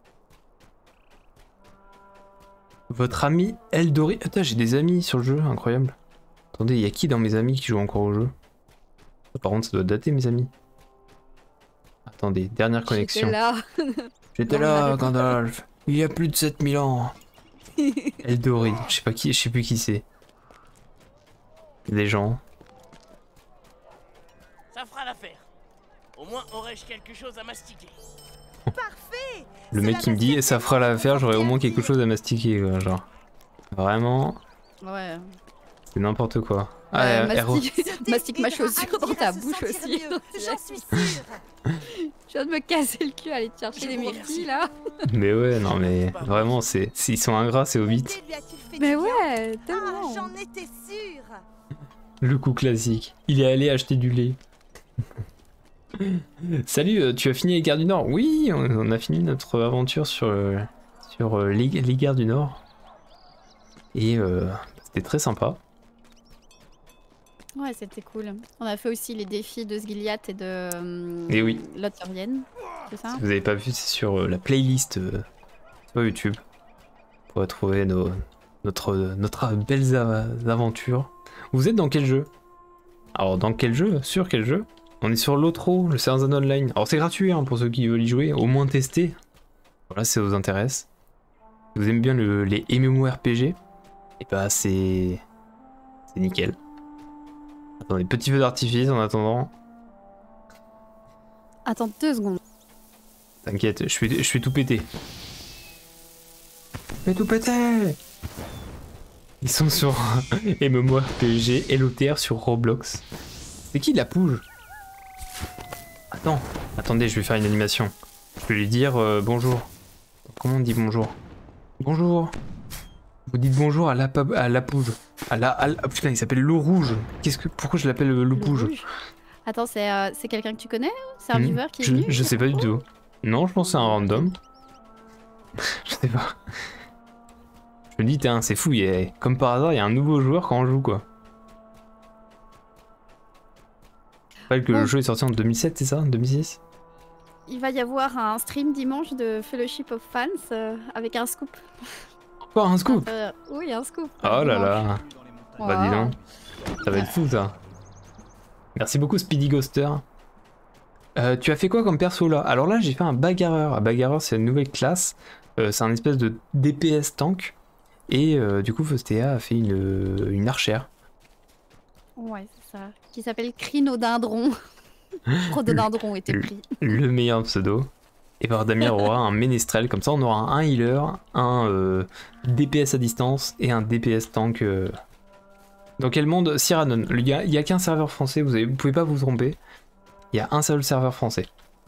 Votre ami Eldori. Attends, j'ai des amis sur le jeu, incroyable. Attendez, y a qui dans mes amis qui jouent encore au jeu? Par contre, ça doit dater, mes amis. Attendez, dernière connexion. J'étais là. J'étais Non, on là, avait- Gandalf. Il y a plus de sept mille ans. Eldori, je sais pas qui, je sais plus qui c'est. Des gens. Ça fera l'affaire. Au moins aurais-je quelque chose à mastiquer. Parfait. Le C'est mec la qui me dit matière ça fera première l'affaire, j'aurai au moins quelque créative. chose à mastiquer quoi, genre. Vraiment, Ouais. c'est n'importe quoi. Ouais, Ah, euh, Hero- mastique, Ce thé mastique ma aidera chaussure dans Andir ta à se bouche sentir aussi. mieux, J'en suis sûre. Je viens de me casser le cul à aller te chercher Je des vous myrtilles remercie. là. Mais ouais, non mais vraiment, c'est s'ils sont ingrats, c'est Le Hobbit. thé lui a-t-il fait Mais du bien ouais, Ah, tellement. j'en étais sûre. Le coup classique. Il est allé acheter du lait. Salut, euh, tu as fini les guerres du Nord? Oui, on, on a fini notre aventure sur, euh, sur euh, les, les guerres du Nord. Et euh, c'était très sympa. Ouais, c'était cool. On a fait aussi les défis de Sgiliath et de euh, Eh oui. Lothlorien, c'est ça? Si vous avez pas vu, c'est sur euh, la playlist euh, sur YouTube. Pour retrouver nos, notre, notre belles a- aventures. Vous êtes dans quel jeu? Alors, dans quel jeu? Sur quel jeu? On est sur l'Otro, le Serzan Online. Alors, c'est gratuit hein, pour ceux qui veulent y jouer, au moins tester. Voilà, si ça vous intéresse. Si vous aimez bien le- les MMORPG, et bah, c'est. C'est nickel. Attendez, petit feu d'artifice en attendant. Attends deux secondes. T'inquiète, je suis, je suis tout pété. Mais tout pété! Ils sont sur MMORPG, L O T R sur Roblox. C'est qui la pouge? Attends, attendez, je vais faire une animation. Je vais lui dire euh, bonjour. Comment on dit bonjour? Bonjour. Vous dites bonjour à la, pa- à la pouge. À la, à la- ah, putain, il s'appelle Loup Rouge. Qu'est-ce que, pourquoi je l'appelle euh, Loup Le Pouge? rouge. Attends, c'est euh, c'est quelqu'un que tu connais? C'est un Hmm, viewer qui est je, venu? je sais pas du tout. Non, je pense que c'est un random. Je sais pas. Je me dis, tiens, c'est fou, il y a- comme par hasard, il y a un nouveau joueur quand on joue, quoi. Je rappelle que Bon. le jeu est sorti en deux mille sept, c'est ça? deux mille six? Il va y avoir un stream dimanche de Fellowship of Fans euh, avec un scoop. Encore un scoop! Euh, oui, un scoop. Oh là dimanche. là! Bah dis Wow. donc, ça va être fou ça. Merci beaucoup Speedy Ghoster. Euh, tu as fait quoi comme perso là? Alors là j'ai fait un bagarreur. Un bagarreur c'est une nouvelle classe. Euh, c'est un espèce de D P S tank. Et euh, du coup Fostea a fait une, une archère. Ouais, c'est ça. Qui s'appelle Crinodindron. Rhododendron était pris. Le meilleur pseudo. Et par Damien aura un ménestrel. Comme ça on aura un healer, un euh, D P S à distance et un D P S tank. euh. Dans quel monde? Cyrano. Il y a, il y a qu'un serveur français, vous, avez, vous pouvez pas vous tromper. Il y a un seul serveur français.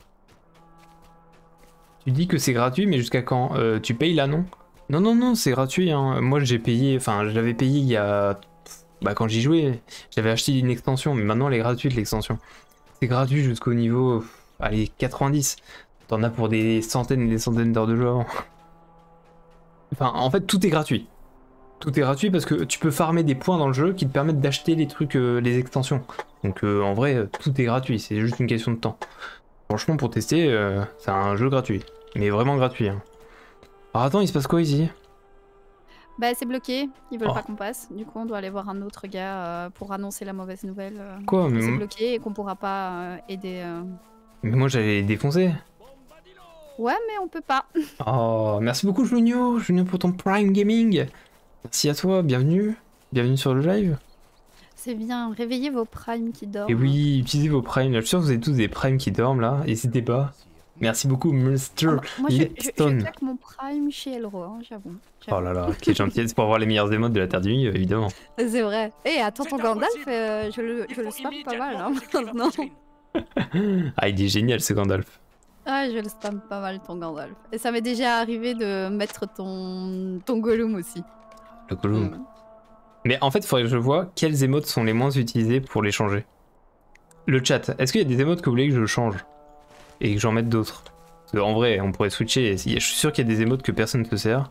Tu dis que c'est gratuit, mais jusqu'à quand? Euh, Tu payes là, non? Non, non, non, c'est gratuit. Hein. Moi, j'ai payé, enfin, je l'avais payé il y a. Bah, quand j'y jouais, j'avais acheté une extension, mais maintenant elle est gratuite l'extension. C'est gratuit jusqu'au niveau. Allez, quatre-vingt-dix. T'en as pour des centaines et des centaines d'heures de jeu avant. Enfin, en fait, tout est gratuit. Tout est gratuit parce que tu peux farmer des points dans le jeu qui te permettent d'acheter les trucs, euh, les extensions. Donc euh, en vrai, euh, tout est gratuit, c'est juste une question de temps. Franchement, pour tester, euh, c'est un jeu gratuit. Mais vraiment gratuit. Hein. Alors attends, il se passe quoi ici? Bah, c'est bloqué. Ils veulent Oh. pas qu'on passe. Du coup, on doit aller voir un autre gars euh, pour annoncer la mauvaise nouvelle. euh, Quoi? Mais, C'est m- bloqué et qu'on pourra pas euh, aider. euh. mais moi j'allais les défoncer. Ouais, mais on peut pas. Oh, merci beaucoup Junio, Junio pour ton Prime Gaming. Merci à toi, bienvenue. Bienvenue sur le live. C'est bien. Réveillez vos primes qui dorment. Et oui, utilisez vos primes. Là, je suis sûr que vous avez tous des primes qui dorment là. N'hésitez pas. Merci beaucoup, Mister Ah, moi, moi, je, je, je Lipstone. claque mon prime chez Elro, hein, j'avoue. Oh là là, quelle gentillesse pour avoir les meilleures émotes de la Terre du Milieu, évidemment. C'est vrai. Et attends, ton C'est Gandalf, impossible. euh, je le, Il je le faut spam pas mal. immédiatement Hein, que j'écrive à maintenant. Fougerine. Ah, il est génial ce Gandalf. Ah, je le spam pas mal, ton Gandalf. Et ça m'est déjà arrivé de mettre ton, ton Gollum aussi. Le Gollum. Mm. Mais en fait, il faudrait que je vois quelles émotes sont les moins utilisées pour les changer. Le chat, est-ce qu'il y a des émotes que vous voulez que je change? Et que j'en mette d'autres? Parce qu'en vrai, on pourrait switcher. Je suis sûr qu'il y a des émotes que personne ne se sert.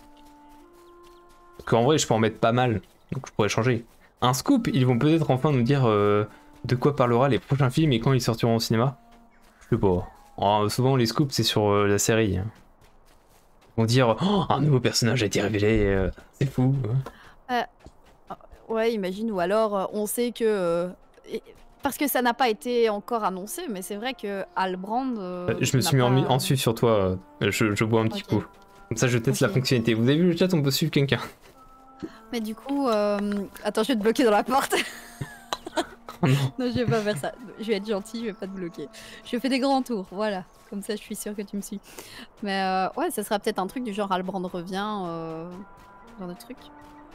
Parce qu'en vrai, je peux en mettre pas mal. Donc je pourrais changer. Un scoop, ils vont peut-être enfin nous dire euh, de quoi parlera les prochains films et quand ils sortiront au cinéma. Je sais pas. Oh, souvent, les scoops, c'est sur euh, la série. Ils vont dire oh, un nouveau personnage a été révélé. Euh, c'est fou. Euh, ouais, imagine. Ou alors, euh, on sait que... Euh, et, parce que ça n'a pas été encore annoncé, mais c'est vrai que Halbrand... Euh, je me suis mis pas... en, en suivre sur toi. Je, je bois un petit okay. coup. Comme ça, je teste okay. la fonctionnalité. Vous avez vu le chat, on peut suivre quelqu'un. Mais du coup... Euh... Attends, je vais te bloquer dans la porte. Oh non. Non, je vais pas faire ça. Je vais être gentil, je vais pas te bloquer. Je fais des grands tours, voilà. Comme ça, je suis sûre que tu me suis. Mais euh, ouais, ça sera peut-être un truc du genre Halbrand revient, euh, genre de truc.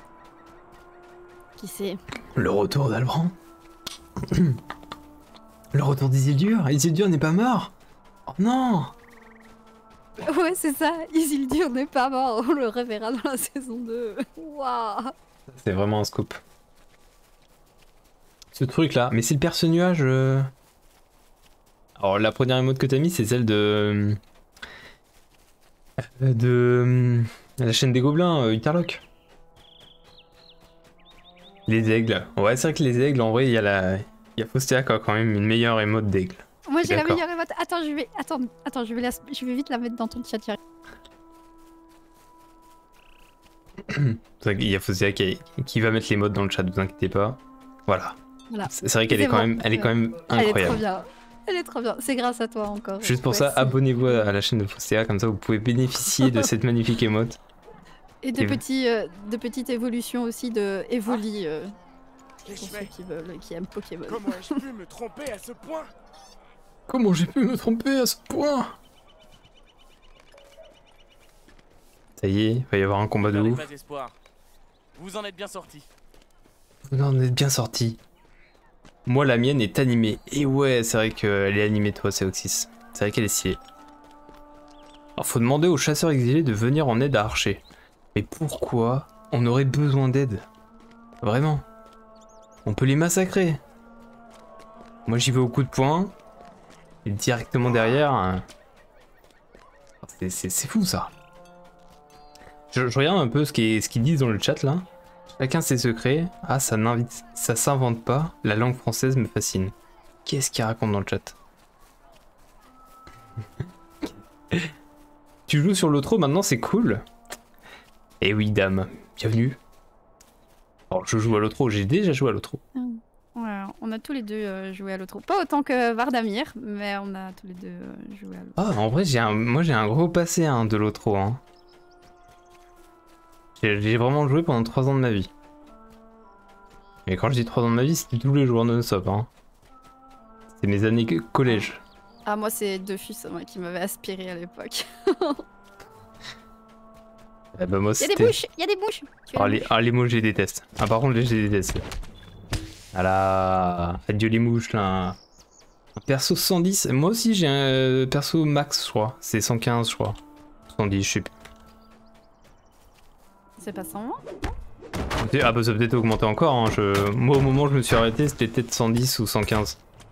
Qui sait? Le retour d'Halbrand. Le retour d'Isildur. Isildur n'est pas mort. Oh non. Ouais, c'est ça. Isildur n'est pas mort. On le reverra dans la saison deux. Waouh. C'est vraiment un scoop. Ce truc là, mais c'est le perce nuage. Euh... Alors la première émote que t'as mis, c'est celle de de la chaîne des gobelins, euh, Interlock. Les aigles. Ouais, c'est vrai que les aigles, en vrai, il y a la, il y a Faustea qui a quand même une meilleure émote d'aigle. Moi j'ai la meilleure émote. Attends, je vais, attends, attends, je vais, la... je vais vite la mettre dans ton chat. C'est vrai qu'il y a Faustea qui, qui va mettre les modes dans le chat, ne vous inquiétez pas. Voilà. Voilà. C'est vrai qu'elle est, est, quand bon. même, elle est quand même incroyable. Elle est trop bien. Elle est trop bien. C'est grâce à toi encore. Juste pour ouais, ça, abonnez-vous à la chaîne de Faustea, comme ça vous pouvez bénéficier de cette magnifique émote. Et de, Et petits, euh, de petites évolutions aussi de Evoli. Euh, pour ceux qui, veulent, qui aiment Pokémon. Comment ai-je pu me tromper à ce point? Comment j'ai pu me tromper à ce point? Ça y est, il va y avoir un combat de ouf. Pas espoir. Vous en êtes bien sortis. Vous en êtes bien sortis. Moi, la mienne est animée. Et ouais, c'est vrai qu'elle est animée, toi, c'est Oxys. C'est vrai qu'elle est stylée. Alors, faut demander aux chasseurs exilés de venir en aide à Archer. Mais pourquoi on aurait besoin d'aide? Vraiment? On peut les massacrer. Moi, j'y vais au coup de poing. Et directement derrière... Hein... C'est fou, ça. Je, je regarde un peu ce qu'ils ce qu'ils disent dans le chat, là. Chacun ses secrets. Ah, ça n'invite, ça s'invente pas. La langue française me fascine. Qu'est-ce qu'il raconte dans le chat? Tu joues sur l'Otro maintenant, c'est cool. Eh oui, dame. Bienvenue. Alors, je joue à l'Otro. J'ai déjà joué à l'Otro. Ouais, on a tous les deux euh, joué à l'Otro. Pas autant que Vardamir, mais on a tous les deux euh, joué à l'Otro. Ah, en vrai, j'ai un, moi j'ai un gros passé hein, de l'Otro. Hein. J'ai vraiment joué pendant trois ans de ma vie. Et quand je dis trois ans de ma vie, c'était tous les jours non-stop. Hein. C'est mes années collège. Ah, moi, c'est Dofus moi, qui m'avait aspiré à l'époque. Eh ben moi, il y a des bouches, il y a des bouches. Ah les, ah, les mouches, je les déteste. Ah, par contre, je les déteste. Ah là, adieu les mouches là. Perso cent dix, moi aussi j'ai un perso max, je crois. C'est cent quinze, je crois. cent dix, je sais plus. C'est pas cent vingt? Ah bah ça peut être augmenté encore, hein. je... moi au moment où je me suis arrêté c'était peut-être cent dix ou cent quinze.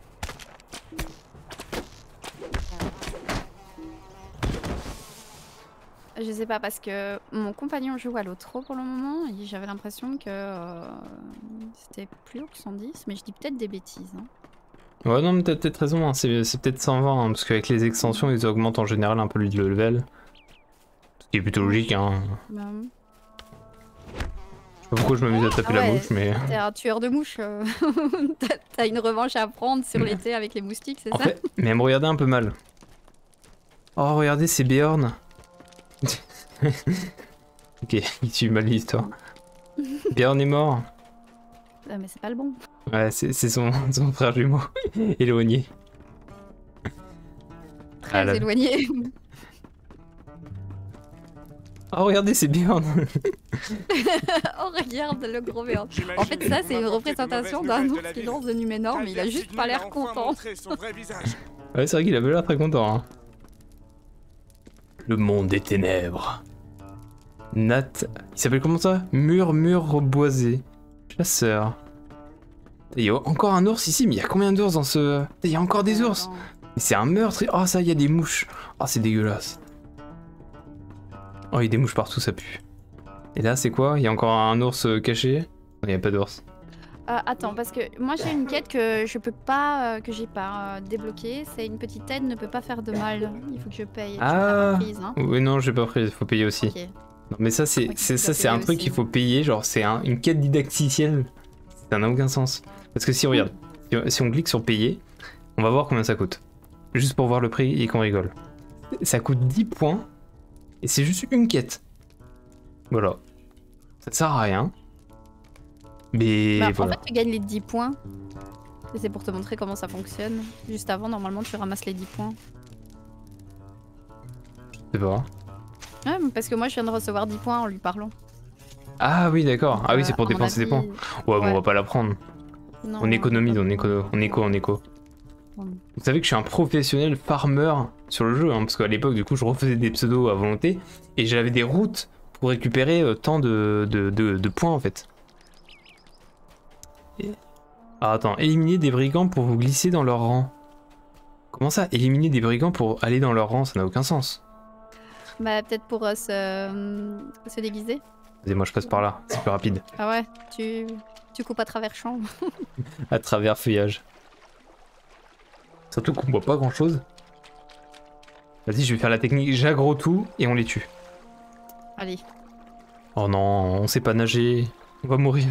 Je sais pas parce que mon compagnon joue à l'Otro pour le moment et j'avais l'impression que euh, c'était plus haut que cent dix, mais je dis peut-être des bêtises. Hein. Ouais non mais t'as peut-être raison, hein. c'est peut-être cent vingt hein, parce qu'avec les extensions ils augmentent en général un peu le level. Ce qui est plutôt logique hein. Bah... Je sais pas pourquoi je m'amuse à taper ah ouais, la mouche, mais... T'es un tueur de mouches, euh... t'as une revanche à prendre sur l'été avec les moustiques, c'est ça fait, mais elle me regardait un peu mal. Oh, regardez, c'est Bjorn. Ok, il suit mal l'histoire. Bjorn est mort. Ah, mais c'est pas le bon. Ouais, c'est son, son frère jumeau, éloigné. Très ah, la... éloigné. Oh regardez c'est Bjorn. Oh regarde le gros Bjorn. En fait ça c'est une représentation d'un ours qui lance de Numénor mais il a juste pas l'air content. Ouais c'est vrai qu'il avait l'air très content hein. Le monde des ténèbres. Nat... Il s'appelle comment ça? Murmure boisé. Chasseur. Il y a encore un ours ici, mais il y a combien d'ours dans ce... Il y a encore des ours. C'est un meurtre. Oh ça, il y a des mouches. Oh c'est dégueulasse. Oh il y a des mouches partout, ça pue. Et là c'est quoi? Il y a encore un ours caché? Il n'y a pas d'ours. Euh, attends, parce que moi j'ai une quête que je peux pas, euh, que j'ai pas euh, débloquée. C'est une petite aide ne peut pas faire de mal. Il faut que je paye. Tu l'as pas prise, hein. Oui non, j'ai pas pris, il faut payer aussi. Ok. Non, mais ça c'est Ok, c'est- tu ça dois c'est un payer truc aussi. qu'il faut payer, genre c'est un- une quête didacticielle. Ça n'a aucun sens. Parce que si on regarde, si- si on clique sur payer, on va voir combien ça coûte. Juste pour voir le prix et qu'on rigole. Ça coûte dix points et c'est juste une quête. Voilà. Ça sert à rien. Mais Bah, voilà. En fait, tu gagnes les dix points. Et c'est pour te montrer comment ça fonctionne. Juste avant, normalement, tu ramasses les dix points. C'est pas. Ouais, mais parce que moi, je viens de recevoir dix points en lui parlant. Ah oui d'accord. Ah oui Euh, c'est pour à mon dépenser des avis- points. Ouais, bon, on ouais. va pas la prendre. Non, On économise, pas on de éco, on éco, on éco. Mm. Vous savez que je suis un professionnel farmer sur le jeu, hein, parce qu'à l'époque, du coup, je refaisais des pseudos à volonté, et j'avais des routes pour récupérer euh, tant de, de, de, de points, en fait. Et... Alors attends, éliminer des brigands pour vous glisser dans leur rang. Comment ça, éliminer des brigands pour aller dans leur rang? Ça n'a aucun sens. Bah, peut-être pour euh, se... euh, se déguiser. Vas-y, moi je passe par là, c'est plus rapide. Ah ouais, tu, tu coupes à travers champ. À travers feuillage. Surtout qu'on voit pas grand chose. Vas-y, je vais faire la technique, j'aggro tout et on les tue. Allez. Oh non, on sait pas nager. On va mourir.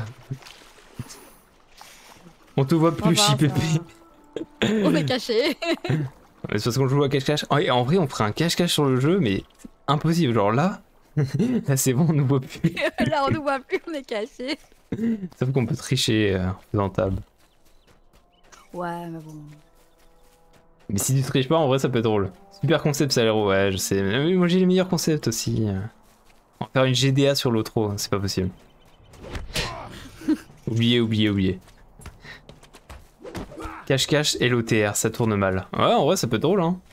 On te voit On plus, va, Chipépé. enfin, On est caché. C'est parce qu'on joue à cache-cache. En, en vrai, on ferait un cache-cache sur le jeu, mais c'est impossible. Genre là, là c'est bon, on nous voit plus. Là, on nous voit plus, on est caché. Sauf qu'on peut tricher euh, en faisant table. Ouais, mais bon. Mais si tu triches pas, en vrai, ça peut être drôle. Super concept, ça a l'air. Ouais, je sais. Mais moi, j'ai les meilleurs concepts aussi. On va faire une G D A sur l'autre, c'est pas possible. Oubliez, oubliez, oubliez. Cache-cache et l'O T R, ça tourne mal. Ouais, en vrai, ça peut être drôle, hein.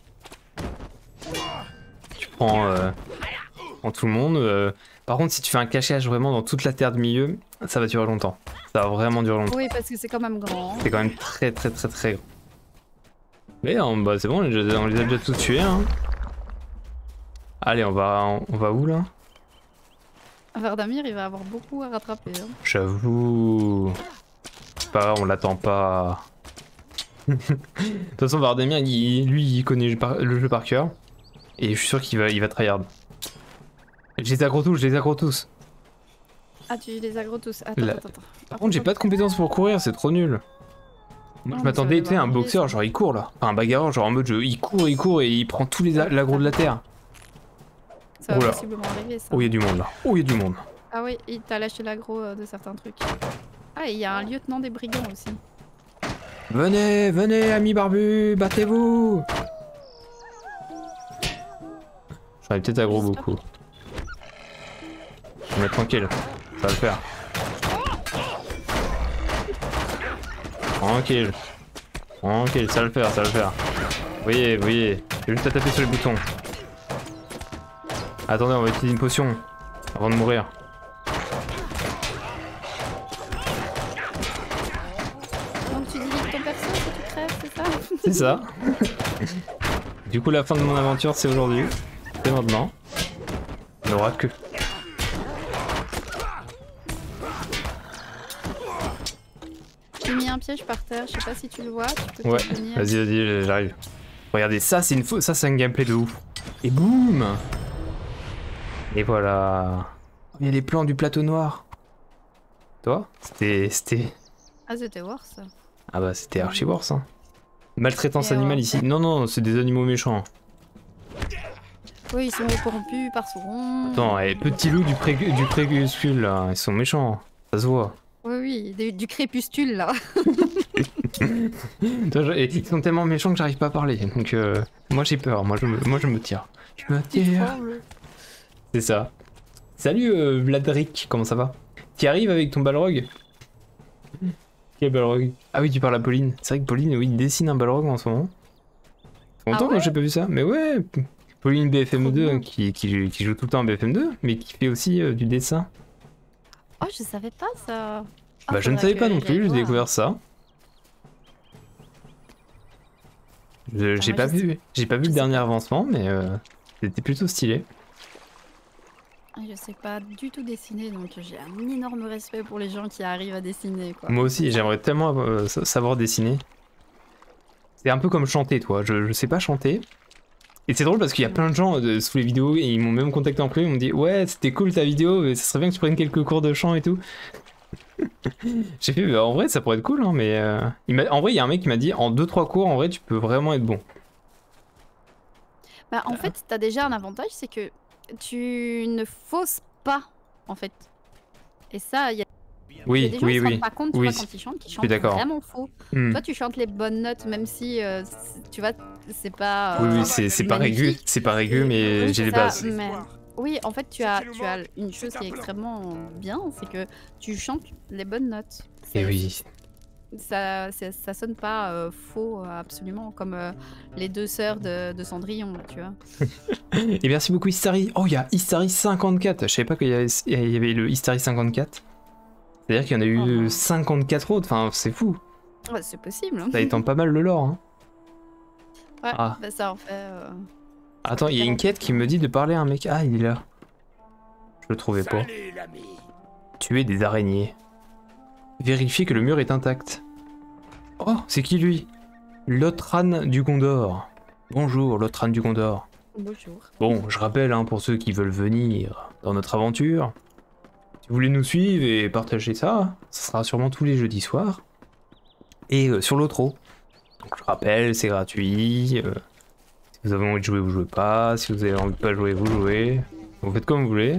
Tu prends, euh, prends tout le monde. euh. Par contre, si tu fais un cache-cache vraiment dans toute la terre de milieu, ça va durer longtemps. Ça va vraiment durer longtemps. Oui, parce que c'est quand même grand. C'est quand même très, très, très, très grand. Mais euh, bah, c'est bon, on les a on les a déjà tous tués, hein. Allez, on va, on va où, là? Verdamir, il va avoir beaucoup à rattraper. Hein. J'avoue. C'est pas grave, on l'attend pas. De toute façon, Vardemir, il, lui, il connaît le, par- le jeu par cœur. Et je suis sûr qu'il va, il va tryhard. Je les aggro tous, je les aggro tous. Ah, tu les aggro tous. Attends, La- attends, attends. Par contre, j'ai pas de compétences pour courir, c'est trop nul. Moi, Non, je mais m'attendais, ça tu sais, va un arriver, boxeur, ça. genre il court là. Enfin, un bagarreur, genre en mode jeu, il court, il court et il prend tous les a- l'aggro de la terre. Ça va Oula. possiblement arriver, ça. Oh, il y a du monde là. Oh, il y a du monde. Ah oui, il t'a lâché l'aggro euh, de certains trucs. Ah, et il y a un lieutenant des brigands aussi. Venez, venez, amis barbus, battez-vous. J'en ai peut-être aggro J'espère. beaucoup. On est tranquille, ça va le faire. Tranquille. Tranquille, ça va le faire, ça va le faire. Vous voyez, vous voyez, j'ai juste à taper sur les boutons. Attendez, on va utiliser une potion avant de mourir. Donc tu dilites ton perso que tu crèves, c'est ça? C'est ça. Du coup, la fin de mon aventure, c'est aujourd'hui. C'est maintenant. Il n'y aura que. J'ai mis un piège par terre, je sais pas si tu le vois. Tu peux Ouais, peut-être venir. vas-y, vas-y, j'arrive. Regardez, ça, c'est une faux... ça, c'est un gameplay de ouf. Et boum. Et voilà. Il y a les plans du plateau noir. Toi, c'était, c'était. Ah, c'était worse. Ah bah, c'était archi worse, hein. Maltraitance Et animale ouais. ici. Non, non, c'est des animaux méchants. Oui, ils sont corrompus par Sauron. Attends, eh, petit loup du, pré... du crépuscule là, ils sont méchants. Ça se voit. Oui, oui, du, du crépuscule là. Toi, je- et ils sont tellement méchants que j'arrive pas à parler. Donc, euh, moi j'ai peur. Moi je, me... moi je me tire. Je me tire. C'est ça. Salut euh, Vladric, comment ça va? Tu arrives avec ton balrog? Quel balrog? Ah oui, tu parles à Pauline. C'est vrai que Pauline, oui, dessine un balrog en ce moment. Ça fait longtemps Ah ouais que j'ai pas vu ça. Mais ouais, Pauline B F M deux Trop bien. qui, qui, qui joue tout le temps en B F M deux, mais qui fait aussi euh, du dessin. Oh, je savais pas ça. Bah je ne savais pas non plus, j'ai découvert ça. Je- J'ai moi, pas je sais- vu, j'ai pas vu je le sais dernier pas. avancement, mais euh, c'était plutôt stylé. Je sais pas du tout dessiner, donc j'ai un énorme respect pour les gens qui arrivent à dessiner, quoi. Moi aussi, j'aimerais tellement euh, sa- savoir dessiner. C'est un peu comme chanter, toi. Je, je sais pas chanter. Et c'est drôle parce qu'il y a plein de gens euh, sous les vidéos et ils m'ont même contacté en privé. Ils m'ont dit ouais, c'était cool ta vidéo, mais ça serait bien que tu prennes quelques cours de chant et tout. J'ai fait bah, en vrai, ça pourrait être cool, hein, mais euh, il m'a- en vrai, il y a un mec qui m'a dit en deux trois cours, en vrai, tu peux vraiment être bon. Bah, en fait, t'as déjà un avantage, c'est que tu ne fausses pas, en fait. Et ça, il y a, il y a Oui, des gens oui, qui se oui. rendent pas compte, tu Oui, vois, quand ils chantent, qui suis chantent d'accord. vraiment faux. Hmm. Toi, tu chantes les bonnes notes, même si, euh, c'est- tu vois, c'est pas. Oui, euh, oui, c'est c'est pas aigu, magnifique. c'est pas aigu, mais Oui, j'ai c'est les ça, bases. mais- Oui, en fait, tu as, tu as une chose qui est extrêmement bien, c'est que tu chantes les bonnes notes. Et C'est- oui. Ça, ça, ça sonne pas euh, faux, euh, absolument, comme euh, les deux sœurs de, de Cendrillon, là, tu vois. Et merci beaucoup Istari. Oh, il y a Istari cinquante-quatre. Je savais pas qu'il y avait, il y avait le Istari cinquante-quatre. C'est-à-dire qu'il y en a eu Oh. cinquante-quatre autres. Enfin, c'est fou. Ouais, c'est possible. Ça étend pas mal le lore. Hein. Ouais, Ah. bah ça en fait. euh, Attends, il y a une quête qui me dit de parler à un mec. Ah, il est là. Je le trouvais pas. Salut, l'ami. Tuer des araignées. Vérifier que le mur est intact. Oh, c'est qui lui? Lotran du Gondor. Bonjour, Lotran du Gondor. Bonjour. Bon, je rappelle, hein, pour ceux qui veulent venir dans notre aventure, si vous voulez nous suivre et partager ça, ça sera sûrement tous les jeudis soirs. Et euh, sur l'Otro. Donc je rappelle, c'est gratuit. euh, si vous avez envie de jouer, vous jouez pas. Si vous avez envie de pas jouer, vous jouez. Vous faites comme vous voulez.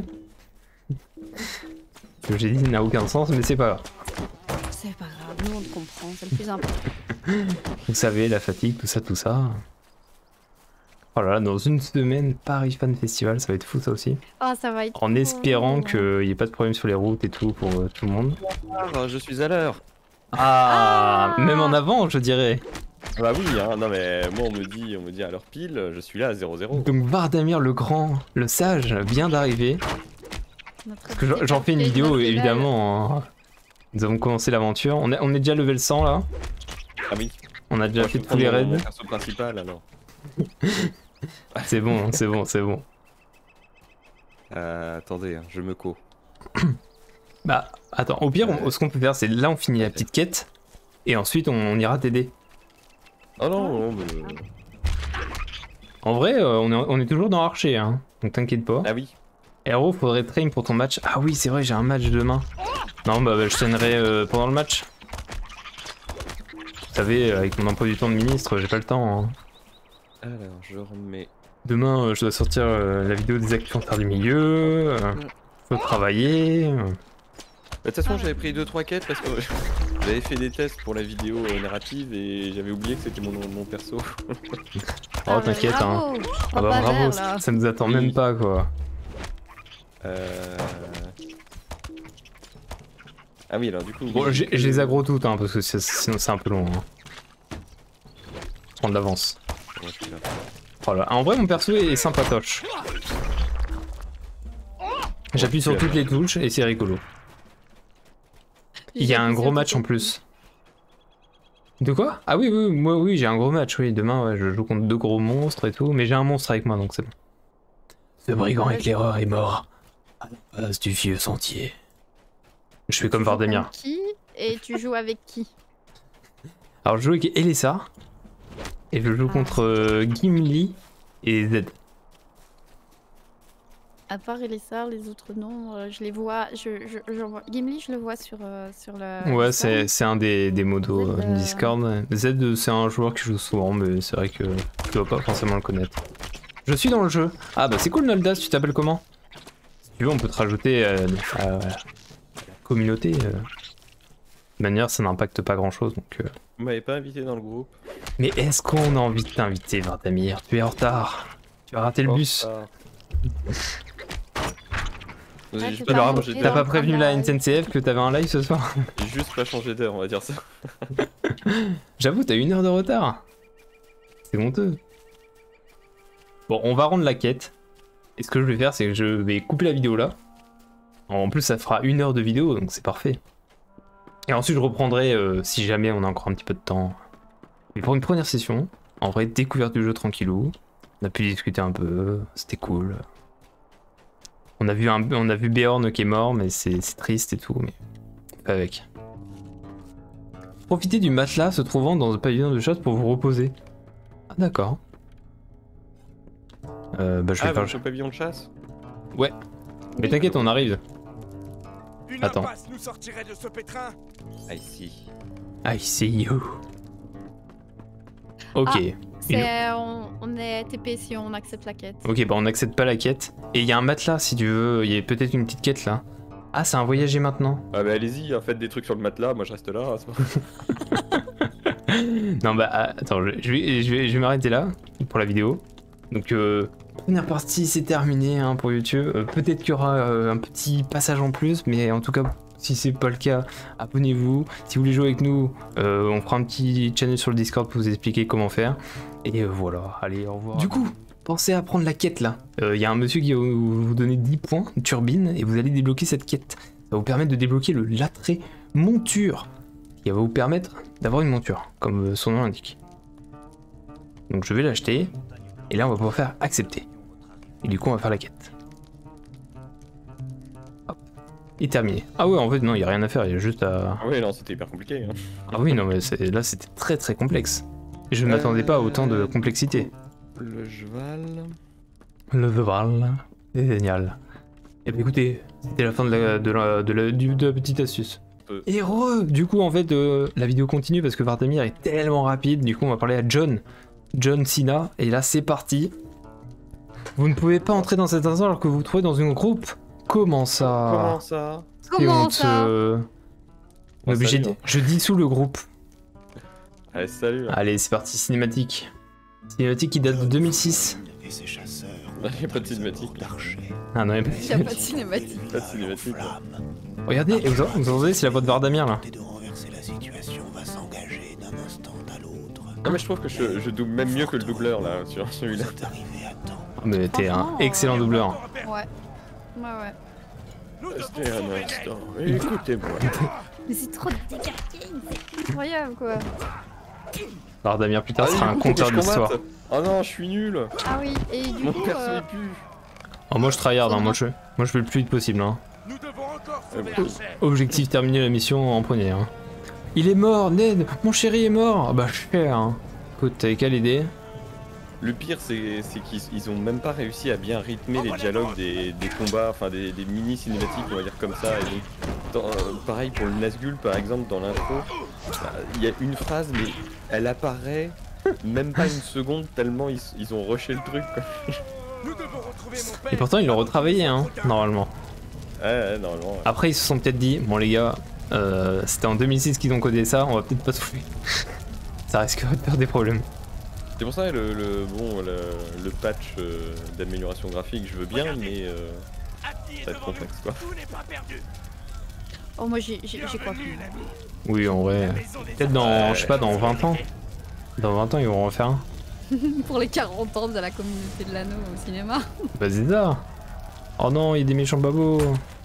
Ce que j'ai dit n'a aucun sens, mais c'est pas grave. C'est pas grave, nous on te comprend, c'est le plus important. Vous savez, la fatigue, tout ça, tout ça. Oh là là, dans une semaine, Paris Fan Festival, ça va être fou ça aussi. Ah, ça va être. En trop espérant bien. qu'il n'y ait pas de problème sur les routes et tout pour euh, tout le monde. Ah, je suis à l'heure. Ah, Ah même en avant, je dirais. Bah oui, hein, non mais moi on me dit, on me dit à l'heure pile, je suis là à zéro zéro. Donc Vardamir le Grand, le sage, vient d'arriver. Notre Parce que j'en- J'en fais une petit vidéo, national. évidemment. hein. Nous avons commencé l'aventure. On, est- on est déjà level cent là. Ah oui. On a déjà Moi, je fait vais tous les prendre mon- raids. mon perso principal alors. C'est bon, c'est bon, c'est bon. Euh, attendez, hein, je me co. Bah, attends, au pire, on- ce qu'on peut faire, c'est là on finit la petite quête. Et ensuite on, on ira t'aider. Oh non, non, mais... En vrai, euh, on, est, on est toujours dans Archer, hein. Donc t'inquiète pas. Ah oui. Hero, faudrait train pour ton match. Ah oui, c'est vrai, j'ai un match demain. Non, bah, bah, je traînerai euh, pendant le match. Vous savez, avec mon emploi du temps de ministre, j'ai pas le temps. hein. Alors, je remets... Demain, euh, je dois sortir euh, la vidéo des actions du milieu. Euh, faut travailler. euh. De toute façon, j'avais pris deux trois quêtes parce que j'avais fait des tests pour la vidéo euh, narrative et j'avais oublié que c'était mon, mon perso. Oh, Ah, bah, t'inquiète, hein. bravo. Ah bah Pas bravo, vert, ça, là. ça nous attend Oui. même pas, quoi. Euh... Ah oui, alors du coup... Bon, oui, j'ai- je les aggro toutes, hein, parce que c'est- sinon c'est un peu long. Hein. Prendre l'avance. Ouais, je suis là. Voilà. En vrai, mon perso est sympatoche. J'appuie sur toutes les touches et c'est rigolo. Il y a un gros match en plus. De quoi? Ah oui, oui, moi oui, j'ai un gros match, oui. Demain, ouais, je joue contre deux gros monstres et tout, mais j'ai un monstre avec moi, donc c'est bon. Ce brigand éclaireur est mort à la base du vieux sentier. Je fais comme Tu joues Vardamir. contre Qui et tu joues avec qui? Alors je joue avec Elessa, et je joue Ah. contre euh, Gimli et Z. À part Elessar, les autres noms, euh, je les vois. Je, je, je vois- Gimli, je le vois sur, euh, sur le. Ouais, Discord. c'est c'est un des, des modos Z, euh, euh, Discord. Z, euh, c'est un joueur qui joue souvent, mais c'est vrai que je dois pas forcément le connaître. Je suis dans le jeu. Ah bah c'est cool Noldas, tu t'appelles comment? Si tu veux, on peut te rajouter euh, à la communauté. euh. De manière, ça n'impacte pas grand chose. Donc, euh. Vous m'avez pas invité dans le groupe. Mais est-ce qu'on a envie de t'inviter, Vardamir? Tu es en retard. Tu as raté le Oh, bus. ah. Ouais, J'ai t'es juste pas pas Alors, changé invité t'as d'heure. pas dans prévenu un la live. N C F que t'avais un live ce soir? J'ai juste pas changé d'heure, on va dire ça. J'avoue, t'as une heure de retard. C'est honteux. Bon, on va rendre la quête. Et ce que je vais faire, c'est que je vais couper la vidéo là. En plus, ça fera une heure de vidéo, donc c'est parfait. Et ensuite je reprendrai euh, si jamais on a encore un petit peu de temps. Mais pour une première session, en vrai, découverte du jeu tranquillou. On a pu discuter un peu, c'était cool. On a vu, un, on a vu Beorn qui est mort, mais c'est triste et tout, mais pas avec. Profitez du matelas se trouvant dans le pavillon de chasse pour vous reposer. Ah d'accord. Euh, bah je vais Ah, faire le pavillon de chasse. Ouais. Mais t'inquiète, on arrive. Une Attends. impasse nous sortirait de ce pétrin. Ah, ici. I see you. Ok. Ah. Et C'est, on, on est T P si on accepte la quête. Ok, bah on n'accepte pas la quête. Et il y a un matelas si tu veux, il y a peut-être une petite quête là. Ah, c'est un voyager maintenant. Ah, bah allez-y, hein, faites des trucs sur le matelas, moi je reste là. Non bah ah, attends, je je vais, je vais, je vais m'arrêter là pour la vidéo. Donc euh, première partie c'est terminé hein, pour YouTube. Euh, peut-être qu'il y aura euh, un petit passage en plus, mais en tout cas si c'est pas le cas, abonnez-vous. Si vous voulez jouer avec nous, euh, on fera un petit channel sur le Discord pour vous expliquer comment faire. Et euh, voilà, allez au revoir. Du coup, pensez à prendre la quête là. Il euh, y a un monsieur qui va vous, vous donner dix points, une turbine, et vous allez débloquer cette quête. Ça va vous permettre de débloquer le l'attrait monture. Qui va vous permettre d'avoir une monture, comme son nom l'indique. Donc je vais l'acheter, et là on va pouvoir faire accepter. Et du coup on va faire la quête. Hop. Et terminé. Ah ouais en fait non, il n'y a rien à faire, il y a juste à... Ah ouais, non, c'était hyper compliqué. Hein. Ah oui non mais là c'était très très complexe. Je ne Euh... m'attendais pas à autant de complexité. Le cheval... Le cheval, c'est génial. Et bah écoutez, c'était la fin de la, de la, de la, du, de la petite astuce. Et re, du coup en fait euh, la vidéo continue parce que Vardamir est tellement rapide, du coup on va parler à John, John Cena, et là c'est parti. Vous ne pouvez pas entrer dans cet instant alors que vous vous trouvez dans un groupe. Comment ça? Comment ça? Comment ça? euh... Bon, obligé salut, de... hein. Je dissous le groupe. Allez, salut. Hein. Allez c'est parti, cinématique. Cinématique qui date de deux mille six. Il n'y a pas de cinématique. Ah non, il y a pas de Il n'y a pas de cinématique. Pas de cinématique. Là. Regardez, et vous, vous entendez, c'est la voix de Vardamir là. Non mais je trouve que je, je double même mieux que le doubleur là sur celui-là. Ah, mais t'es un Franchement, excellent doubleur. Ouais. Ouais, ouais. C'était un instant. Écoutez-moi. Mais c'est trop décalé, c'est incroyable quoi. Vardamir plus tard Ah, sera du un coup, faut que conteur je d'histoire. combatte. Oh non, je suis nul. Ah oui, et du Mon coup. perso euh, est plus. Oh, moi je tryhard, hein, moi je, moi je fais le plus vite possible. Hein. Nous devons encore sauver Euh, Archer. Objectif terminer la mission en premier. Hein. Il est mort, Ned, mon chéri est mort. Ah bah cher. Hein. Écoute, t'avais qu'à l'aider. Le pire, c'est c'est qu'ils ils ont même pas réussi à bien rythmer les dialogues des, des combats, enfin des, des mini cinématiques, on va dire comme ça. Et donc, dans- euh, pareil pour le Nazgûl, par exemple, dans l'intro, bah, il y a une phrase, mais elle apparaît même pas une seconde tellement ils, ils ont rushé le truc. Quoi. Nous devons retrouver mon père. Et pourtant ils l'ont retravaillé, hein, normalement. Ouais, ouais, normalement. ouais. Après ils se sont peut-être dit, bon les gars, euh, c'était en deux mille six qu'ils ont codé ça, on va peut-être pas souffler. Ça risquerait de faire des problèmes. C'est pour ça le, le bon le, le patch euh, d'amélioration graphique, je veux bien, mais euh, ça va être complexe quoi. Tout n'est pas perdu. Oh, moi j'ai j'ai- j'ai quoi plus. Oui en vrai. Peut-être dans, je sais pas, dans vingt ans. Dans vingt ans ils vont refaire un. Pour les quarante ans de la communauté de l'anneau au cinéma. Bah c'est ça. Oh non, il y a des méchants babos.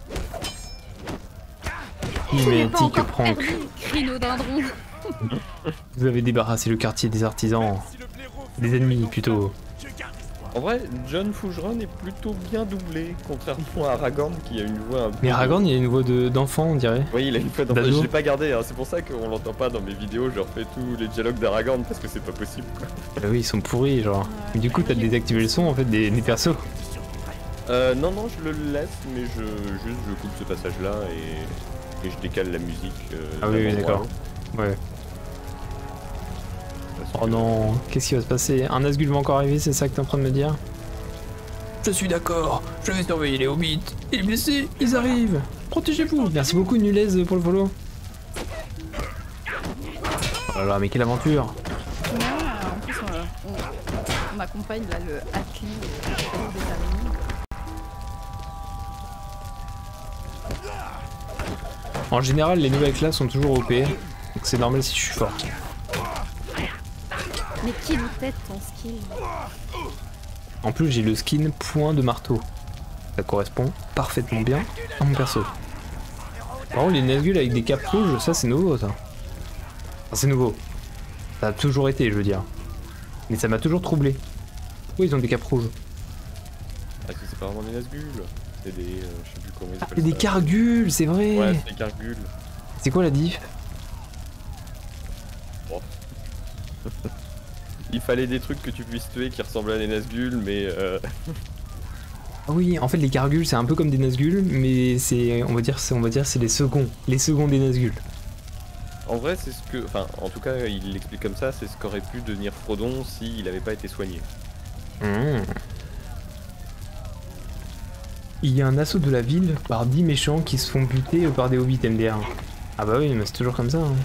Il n'est pas Mimétique encore prank. perdu, Crinodindron. Vous avez débarrassé le quartier des artisans. Des ennemis plutôt. En vrai, John Fougeron est plutôt bien doublé, contrairement à Aragorn qui a une voix un peu... Mais Aragorn il a une voix de- d'enfant on dirait. Oui, il a une voix d'enfant. d'ado. Je l'ai pas gardé, hein. C'est pour ça qu'on l'entend pas dans mes vidéos, je refais tous les dialogues d'Aragorn parce que c'est pas possible quoi. Bah oui ils sont pourris genre. Mais du coup t'as désactivé le son en fait des, des persos. Euh, non, non, je le laisse, mais je juste je coupe ce passage là et, et je décale la musique. Euh, Ah oui, d'un oui endroit à d'accord. l'autre, Ouais. parce Oh que- non, qu'est-ce qui va se passer? Un Nazgûl va encore arriver, c'est ça que t'es en train de me dire? Je suis d'accord, je vais surveiller les hobbits. Les blessés, ils arrivent. Protégez-vous. Merci beaucoup Nulez pour le follow. Oh là là, mais quelle aventure. Ouais, en plus, on, on, on accompagne là le Atli euh, des amis. En général, les nouvelles classes sont toujours O P, donc c'est normal si je suis fort. Mais qui nous tête ton skill? En plus, j'ai le skin point de marteau. Ça correspond parfaitement bien à mon perso. Par contre, les Nazgûl avec des capes rouges, ça c'est nouveau ça. Enfin, c'est nouveau. Ça a toujours été, je veux dire. Mais ça m'a toujours troublé. Pourquoi ils ont des capes rouges? Ah, c'est pas vraiment des Nazgûl. C'est des. Euh, je sais plus comment ils Ah, appellent c'est des ça. Cargules, c'est vrai. Ouais, c'est des Cargules. C'est quoi la diff? Oh. Il fallait des trucs que tu puisses tuer qui ressemblaient à des Nazgûl, mais. Euh... Ah oui, en fait les Cargules c'est un peu comme des Nazgûl, mais c'est, on va dire, c'est, on va dire, c'est les seconds, les seconds des Nazgûl. En vrai, c'est ce que. Enfin, en tout cas, il l'explique comme ça, c'est ce qu'aurait pu devenir Frodon s'il n'avait pas été soigné. Mmh. Il y a un assaut de la ville par dix méchants qui se font buter par des hobbits M D R. Ah bah oui, mais c'est toujours comme ça. Hein.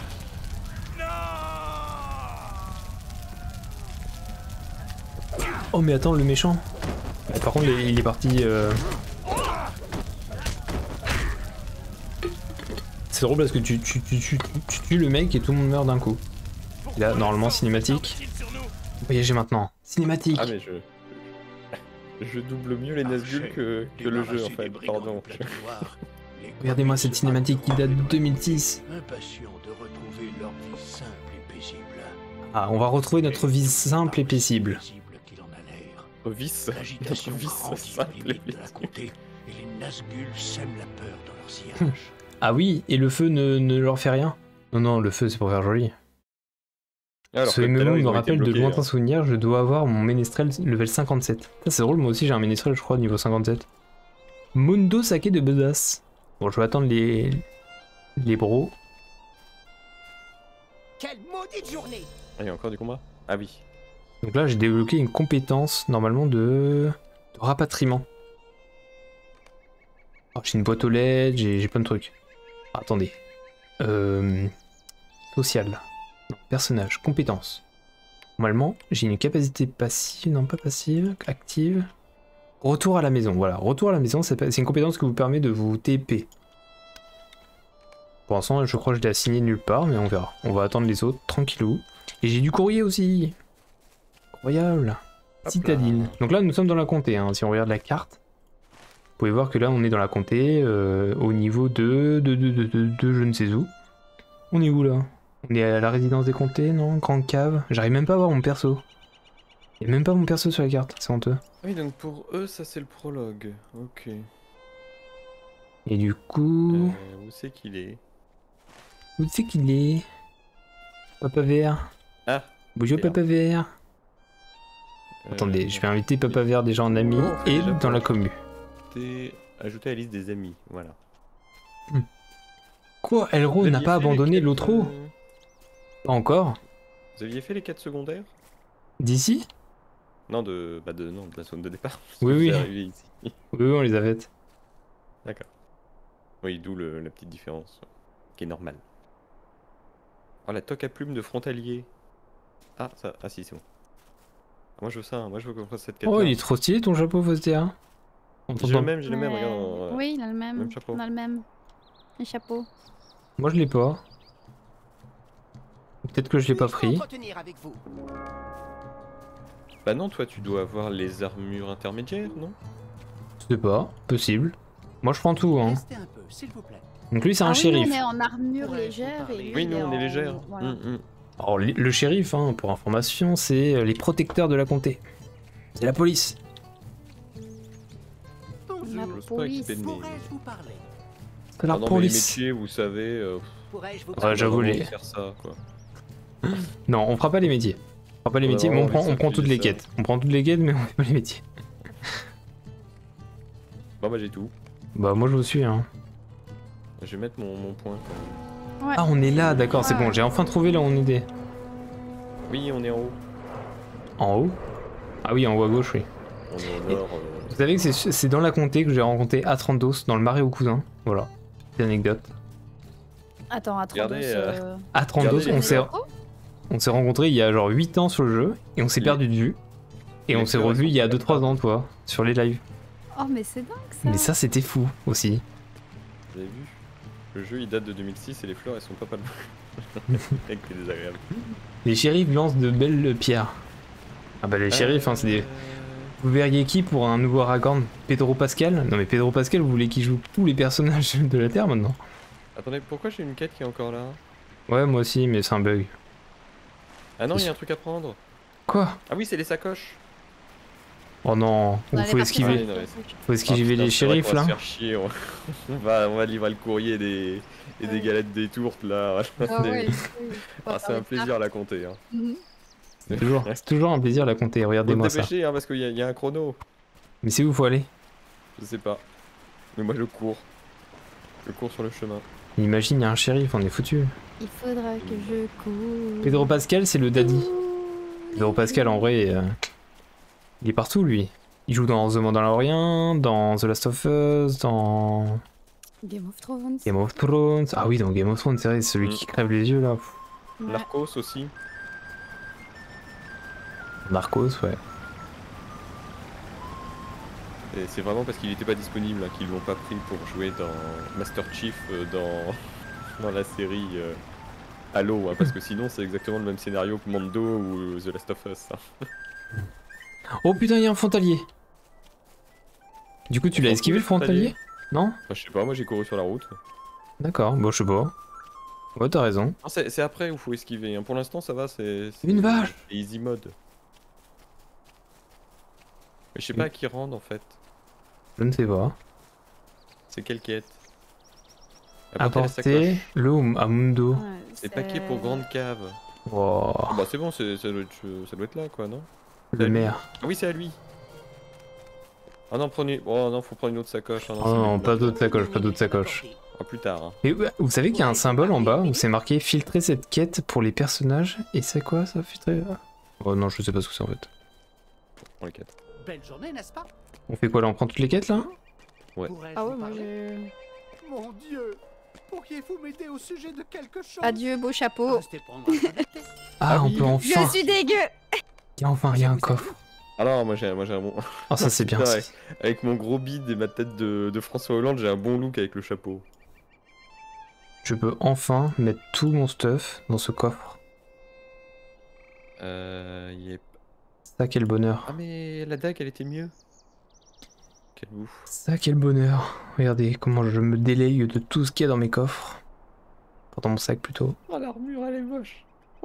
Oh mais attends, le méchant. Bah, par contre, il est parti. Euh... C'est drôle parce que tu, tu, tu, tu, tu tues le mec et tout le monde meurt d'un coup. Et là, normalement, cinématique. Voyagez maintenant. Cinématique. Ah mais je... Je double mieux les Nazgûl que, que le jeu en fait, pardon. Regardez-moi cette cinématique qui date de deux mille six. Impatients de retrouver leur vie simple et paisible. Ah, on va retrouver notre vie simple et paisible. qu'il en a l'air. Vice. L'agitation Vice grandit simple les et limites de la paisible. comté et les Nazgûl sèment la peur dans leur sillage. Ah oui, et le feu ne, ne leur fait rien? Non, non, le feu c'est pour faire joli. Alors, Ce comme tout à l'heure, mémo ils me ont été rappelle de bloqués, lointains hein. souvenirs, je dois avoir mon ménestrel level cinquante-sept. Ça c'est drôle, moi aussi j'ai un ménestrel je crois niveau cinquante-sept. Mundo saké de Bedas. Bon, je vais attendre les... les bros. Quelle maudite journée! Ah, il y a encore du combat? Ah oui. Donc là j'ai débloqué une compétence normalement de, de rapatriement. Oh, j'ai une boîte aux lettres, j'ai j'ai plein de trucs. Ah, attendez. Euh... Social. Non, personnage, compétence. Normalement, j'ai une capacité passive, non pas passive, active. Retour à la maison, voilà. Retour à la maison, c'est une compétence qui vous permet de vous T P. Pour l'instant, je crois que je l'ai assigné nulle part, mais on verra. On va attendre les autres, tranquillou. Et j'ai du courrier aussi. Incroyable. Hop Citadine. là. Donc là, nous sommes dans la comté, hein. Si on regarde la carte. Vous pouvez voir que là, on est dans la comté, euh, au niveau de, de, de, de, de, de je ne sais où. On est où là? On est à la résidence des comtés, non? Grande cave. J'arrive même pas à voir mon perso. Il y a même pas mon perso sur la carte, c'est honteux. Oui, donc pour eux, ça c'est le prologue. Ok. Et du coup... Euh, où c'est qu'il est? Où c'est qu'il est? Papa Vert. Ah. Bonjour Merde. Papa Vert. euh, Attendez, je vais inviter Papa Vert déjà en ami Oh, et déjà dans la pas. commu. Ajouter... Ajouter à la liste des amis, voilà. Quoi? Elro Vous n'a aviez pas fait les abandonné quêtes, l'autre? euh, Pas encore? Vous aviez fait les quêtes secondaires? D'ici? Non, de... Bah de... Non, de la zone de départ. parce Oui, que oui. c'est arrivé ici. Oui, oui, on les a faites. D'accord. Oui, d'où le- la petite différence. Qui est normale. Oh, la toque à plumes de frontalier. Ah, ça... Ah si, c'est bon. Moi je veux ça, hein. Moi je veux qu'on fasse cette quête. Oh, il est trop stylé ton chapeau, Fostea. On J'ai le t'entend- même, j'ai le même, Ouais. regarde. euh, Oui, il a le même. même chapeau. On a le même. Un chapeau. Moi, je l'ai pas. Peut-être que je l'ai pas Puis-je pris. m'entretenir avec vous? Bah non, toi tu dois avoir les armures intermédiaires, non? Je sais pas. Possible. Moi, je prends tout, hein. Restez un peu, s'il vous plaît. Donc lui, c'est un Ah oui, shérif. on est en armure Pourrais-je légère vous et parler? lui, Oui, il nous est on est en- légère. Voilà. Hum, hum. Alors, le le shérif, hein, pour information, c'est euh, les protecteurs de la comté. C'est la police. La Bonjour. J'ose pas police. équiper de mes- Pourrais-je vous parler? C'est la Ah non, mais les police. métiers, vous savez. Euh, Pourrais-je vous Ouais, parler? j'avoue, on va les- vraiment faire ça, quoi. Non, on fera pas les métiers. On fera pas les On a métiers, mais on vraiment prend, envie de on prend toutes les simplifier quêtes. On prend toutes les quêtes, mais on fait pas les métiers. Bon bah j'ai tout. Bah, moi, je vous suis, hein. Je vais mettre mon, mon point quand même. Ouais. Ah, on est là, d'accord, c'est Ouais. bon. J'ai enfin trouvé là où on était. Oui, on est en haut. En haut? Ah oui, en haut à gauche, oui. On est au nord. euh, Vous savez que c'est- c'est dans la comté que j'ai rencontré Atrandos, dans le marais aux cousins. Voilà. Petite anecdote. Attends, attends. Regardez, euh, Atrandos, Regardez les on s'est Oh, on s'est rencontrés il y a genre huit ans sur le jeu, et on s'est Les- perdu de vue. Et les on s'est fleurs, revus elles il y a sont deux trois pas- ans, toi, sur les lives. oh, mais c'est dingue ça. Mais ça, c'était fou aussi. Vous avez vu? Le jeu il date de deux mille six et les fleurs elles sont pas pas loin. Mec, c'est désagréable. Les shérifs lancent de belles pierres. Ah bah les shérifs, hein, c'est des... Vous verriez qui pour un nouveau Aragorn? Pedro Pascal? Non mais Pedro Pascal, vous voulez qu'il joue tous les personnages de la Terre maintenant? Attendez, pourquoi j'ai une quête qui est encore là? Ouais, moi aussi, mais c'est un bug. Ah non, il y a un truc à prendre. Quoi? Ah oui, c'est les sacoches. Oh non, il On faut allait esquiver. pas Faut esquiver Ah, putain, les c'est vrai shérifs qu'on va là. se faire chier, on... on va, on va livrer le courrier des... et des Ouais. galettes des tourtes là. Ah ouais, oui. Faut Ah, c'est faire un des plaisir à la compter. Hein. Mhm. C'est toujours, c'est toujours un plaisir de la compter, Faut te regardez-moi ça. dépêcher hein, parce qu'il y, a- il y a un chrono. Mais c'est où faut aller? Je sais pas. Mais moi je cours. Je cours sur le chemin. Imagine, il y a un shérif, on est foutu. Il faudra que je cours. Pedro Pascal, c'est le daddy. Pedro Pascal, en vrai, euh, il est partout lui. Il joue dans The Mandalorian, dans The Last of Us, dans Game of Thrones. Game of Thrones. Ah oui, dans Game of Thrones, c'est vrai, c'est celui Mm. qui crève les yeux là. Pff. Ouais. Narcos aussi. Narcos, ouais. Et c'est vraiment parce qu'il était pas disponible hein, qu'ils l'ont pas pris pour jouer dans Master Chief euh, dans... dans la série euh, Halo. Hein, parce que sinon c'est exactement le même scénario que Mando ou The Last of Us. Hein. Oh putain, il y a un frontalier. Du coup, tu l'as esquivé le frontalier? Non? Enfin, je sais pas, moi j'ai couru sur la route. D'accord, bon, je sais pas. Ouais, t'as raison. Non, c'est c'est après où faut esquiver. Hein. Pour l'instant ça va, c'est... c'est- Une vache. c'est easy mode. Mais je sais pas à qui rendre en fait. Je ne sais pas. C'est quelle quête? Apporter la Apporter sacoche. l'eau à Mundo. Ouais, C'est paquet pour grande cave. Oh, Ah bah c'est bon, c'est- ça doit, être, ça doit être là quoi, non? le maire. Ah oui, c'est à lui. Ah non, prenez... Oh non, faut prendre une autre sacoche. Ah non, Oh c'est non, lui. pas d'autre sacoche, pas d'autre sacoche. Ah, plus tard. Hein. Et ouais, vous savez qu'il y a un symbole en bas où c'est marqué filtrer cette quête pour les personnages. Et c'est quoi ça, filtrer? Oh non, je sais pas ce que c'est en fait. Prends les quêtes. Belle journée, n'est-ce pas? On fait quoi là? On prend toutes les quêtes là? Ouais. Pourrais-je Ah vous ouais, moi parler? j'ai. Mon Dieu! Pourriez-vous m'aider au sujet de quelque chose? Adieu, beau chapeau. Restez prendre un verre de thé. Ah, Ah on oui. peut enfin. Je suis dégueu. Il y a enfin, il y a un coffre. Ah non, moi j'ai moi, j'ai un bon... Oh, ça c'est bien. Putain, ça. ouais. Avec mon gros bide et ma tête de, de François Hollande, j'ai un bon look avec le chapeau. Je peux enfin mettre tout mon stuff dans ce coffre. Euh... Yep. Ça, quel bonheur. Ah mais la dague, elle était mieux. Quel ouf. Ça, quel bonheur. Regardez comment je me délaye de tout ce qu'il y a dans mes coffres. Enfin, dans mon sac plutôt. Oh l'armure, elle est moche.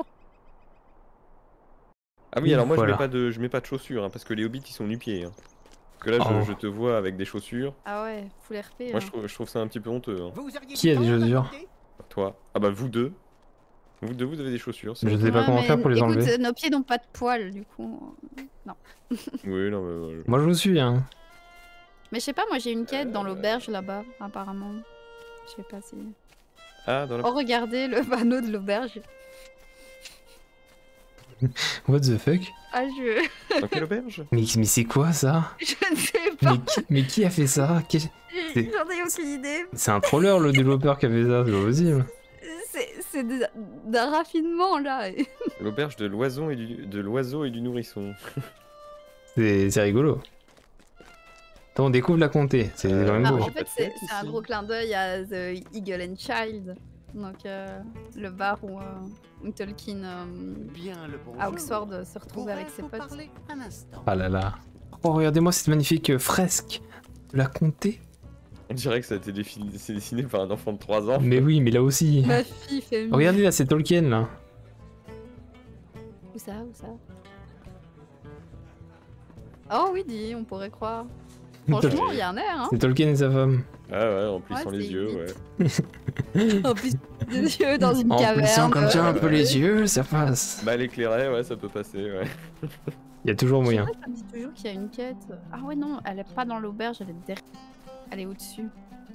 Ah oui, Et alors moi voilà. je mets pas de je mets pas de chaussures hein, parce que les hobbits ils sont nu-pieds. Hein. Parce que là je, Oh. je te vois avec des chaussures. Ah ouais, full R P. Moi hein. je trouve, je trouve ça un petit peu honteux. Hein. Vous auriez Qui a du des temps à chaussures m'accorder? Toi. Ah bah vous deux. Vous deux vous avez des chaussures. c'est Je bon. sais pas Ouais, comment mais faire pour les écoute, enlever. euh, nos pieds n'ont pas de poils, du coup. Non. Oui non mais... ouais. Moi je vous suis hein. Mais je sais pas, moi j'ai une quête dans l'auberge là-bas, apparemment. Je sais pas si. Ah dans la... Oh, regardez le panneau de l'auberge. What the fuck? Ah, je. Dans quelle auberge? Mais, mais c'est quoi ça? Je ne sais pas. mais, qui, mais qui a fait ça? Qu'est- c'est- J'en ai aucune idée. C'est un troller le développeur qui a fait ça, c'est pas possible. C'est c'est de- d'un raffinement là. L'auberge de l'oiseau et du de l'oiseau et du nourrisson. C'est c'est rigolo. Attends, on découvre la comté, c'est Euh, quand même Ah, beau. en j'ai pas fait, de c'est tête c'est un ici. gros clin d'œil à The Eagle and Child. Donc, euh, le bar où, euh, où Tolkien euh, Bien le bonjour. à Oxford euh, se retrouve avec Pourrais-je ses vous potes. parler un instant? Ah là là. Oh, regardez-moi cette magnifique euh, fresque de la comté. On dirait que ça a été défi- c'est dessiné par un enfant de trois ans. Mais oui, mais là aussi. Ma fille fait mieux. Regardez là, c'est Tolkien là. Où ça, où ça? Oh oui, dis, on pourrait croire. Franchement, il y a un air, hein. C'est Tolkien et sa femme. Ah ouais, en plus Ouais, sans c'est les yeux, vite. ouais. En plus, des yeux dans une En caverne. plissant comme ça un peu euh, les yeux, ça passe. Mal éclairé, ouais, ça peut passer, ouais. Il y a toujours moyen. Ça me dit toujours qu'il y a une quête. Ah ouais, non, elle est pas dans l'auberge, elle est derrière. Elle est au-dessus.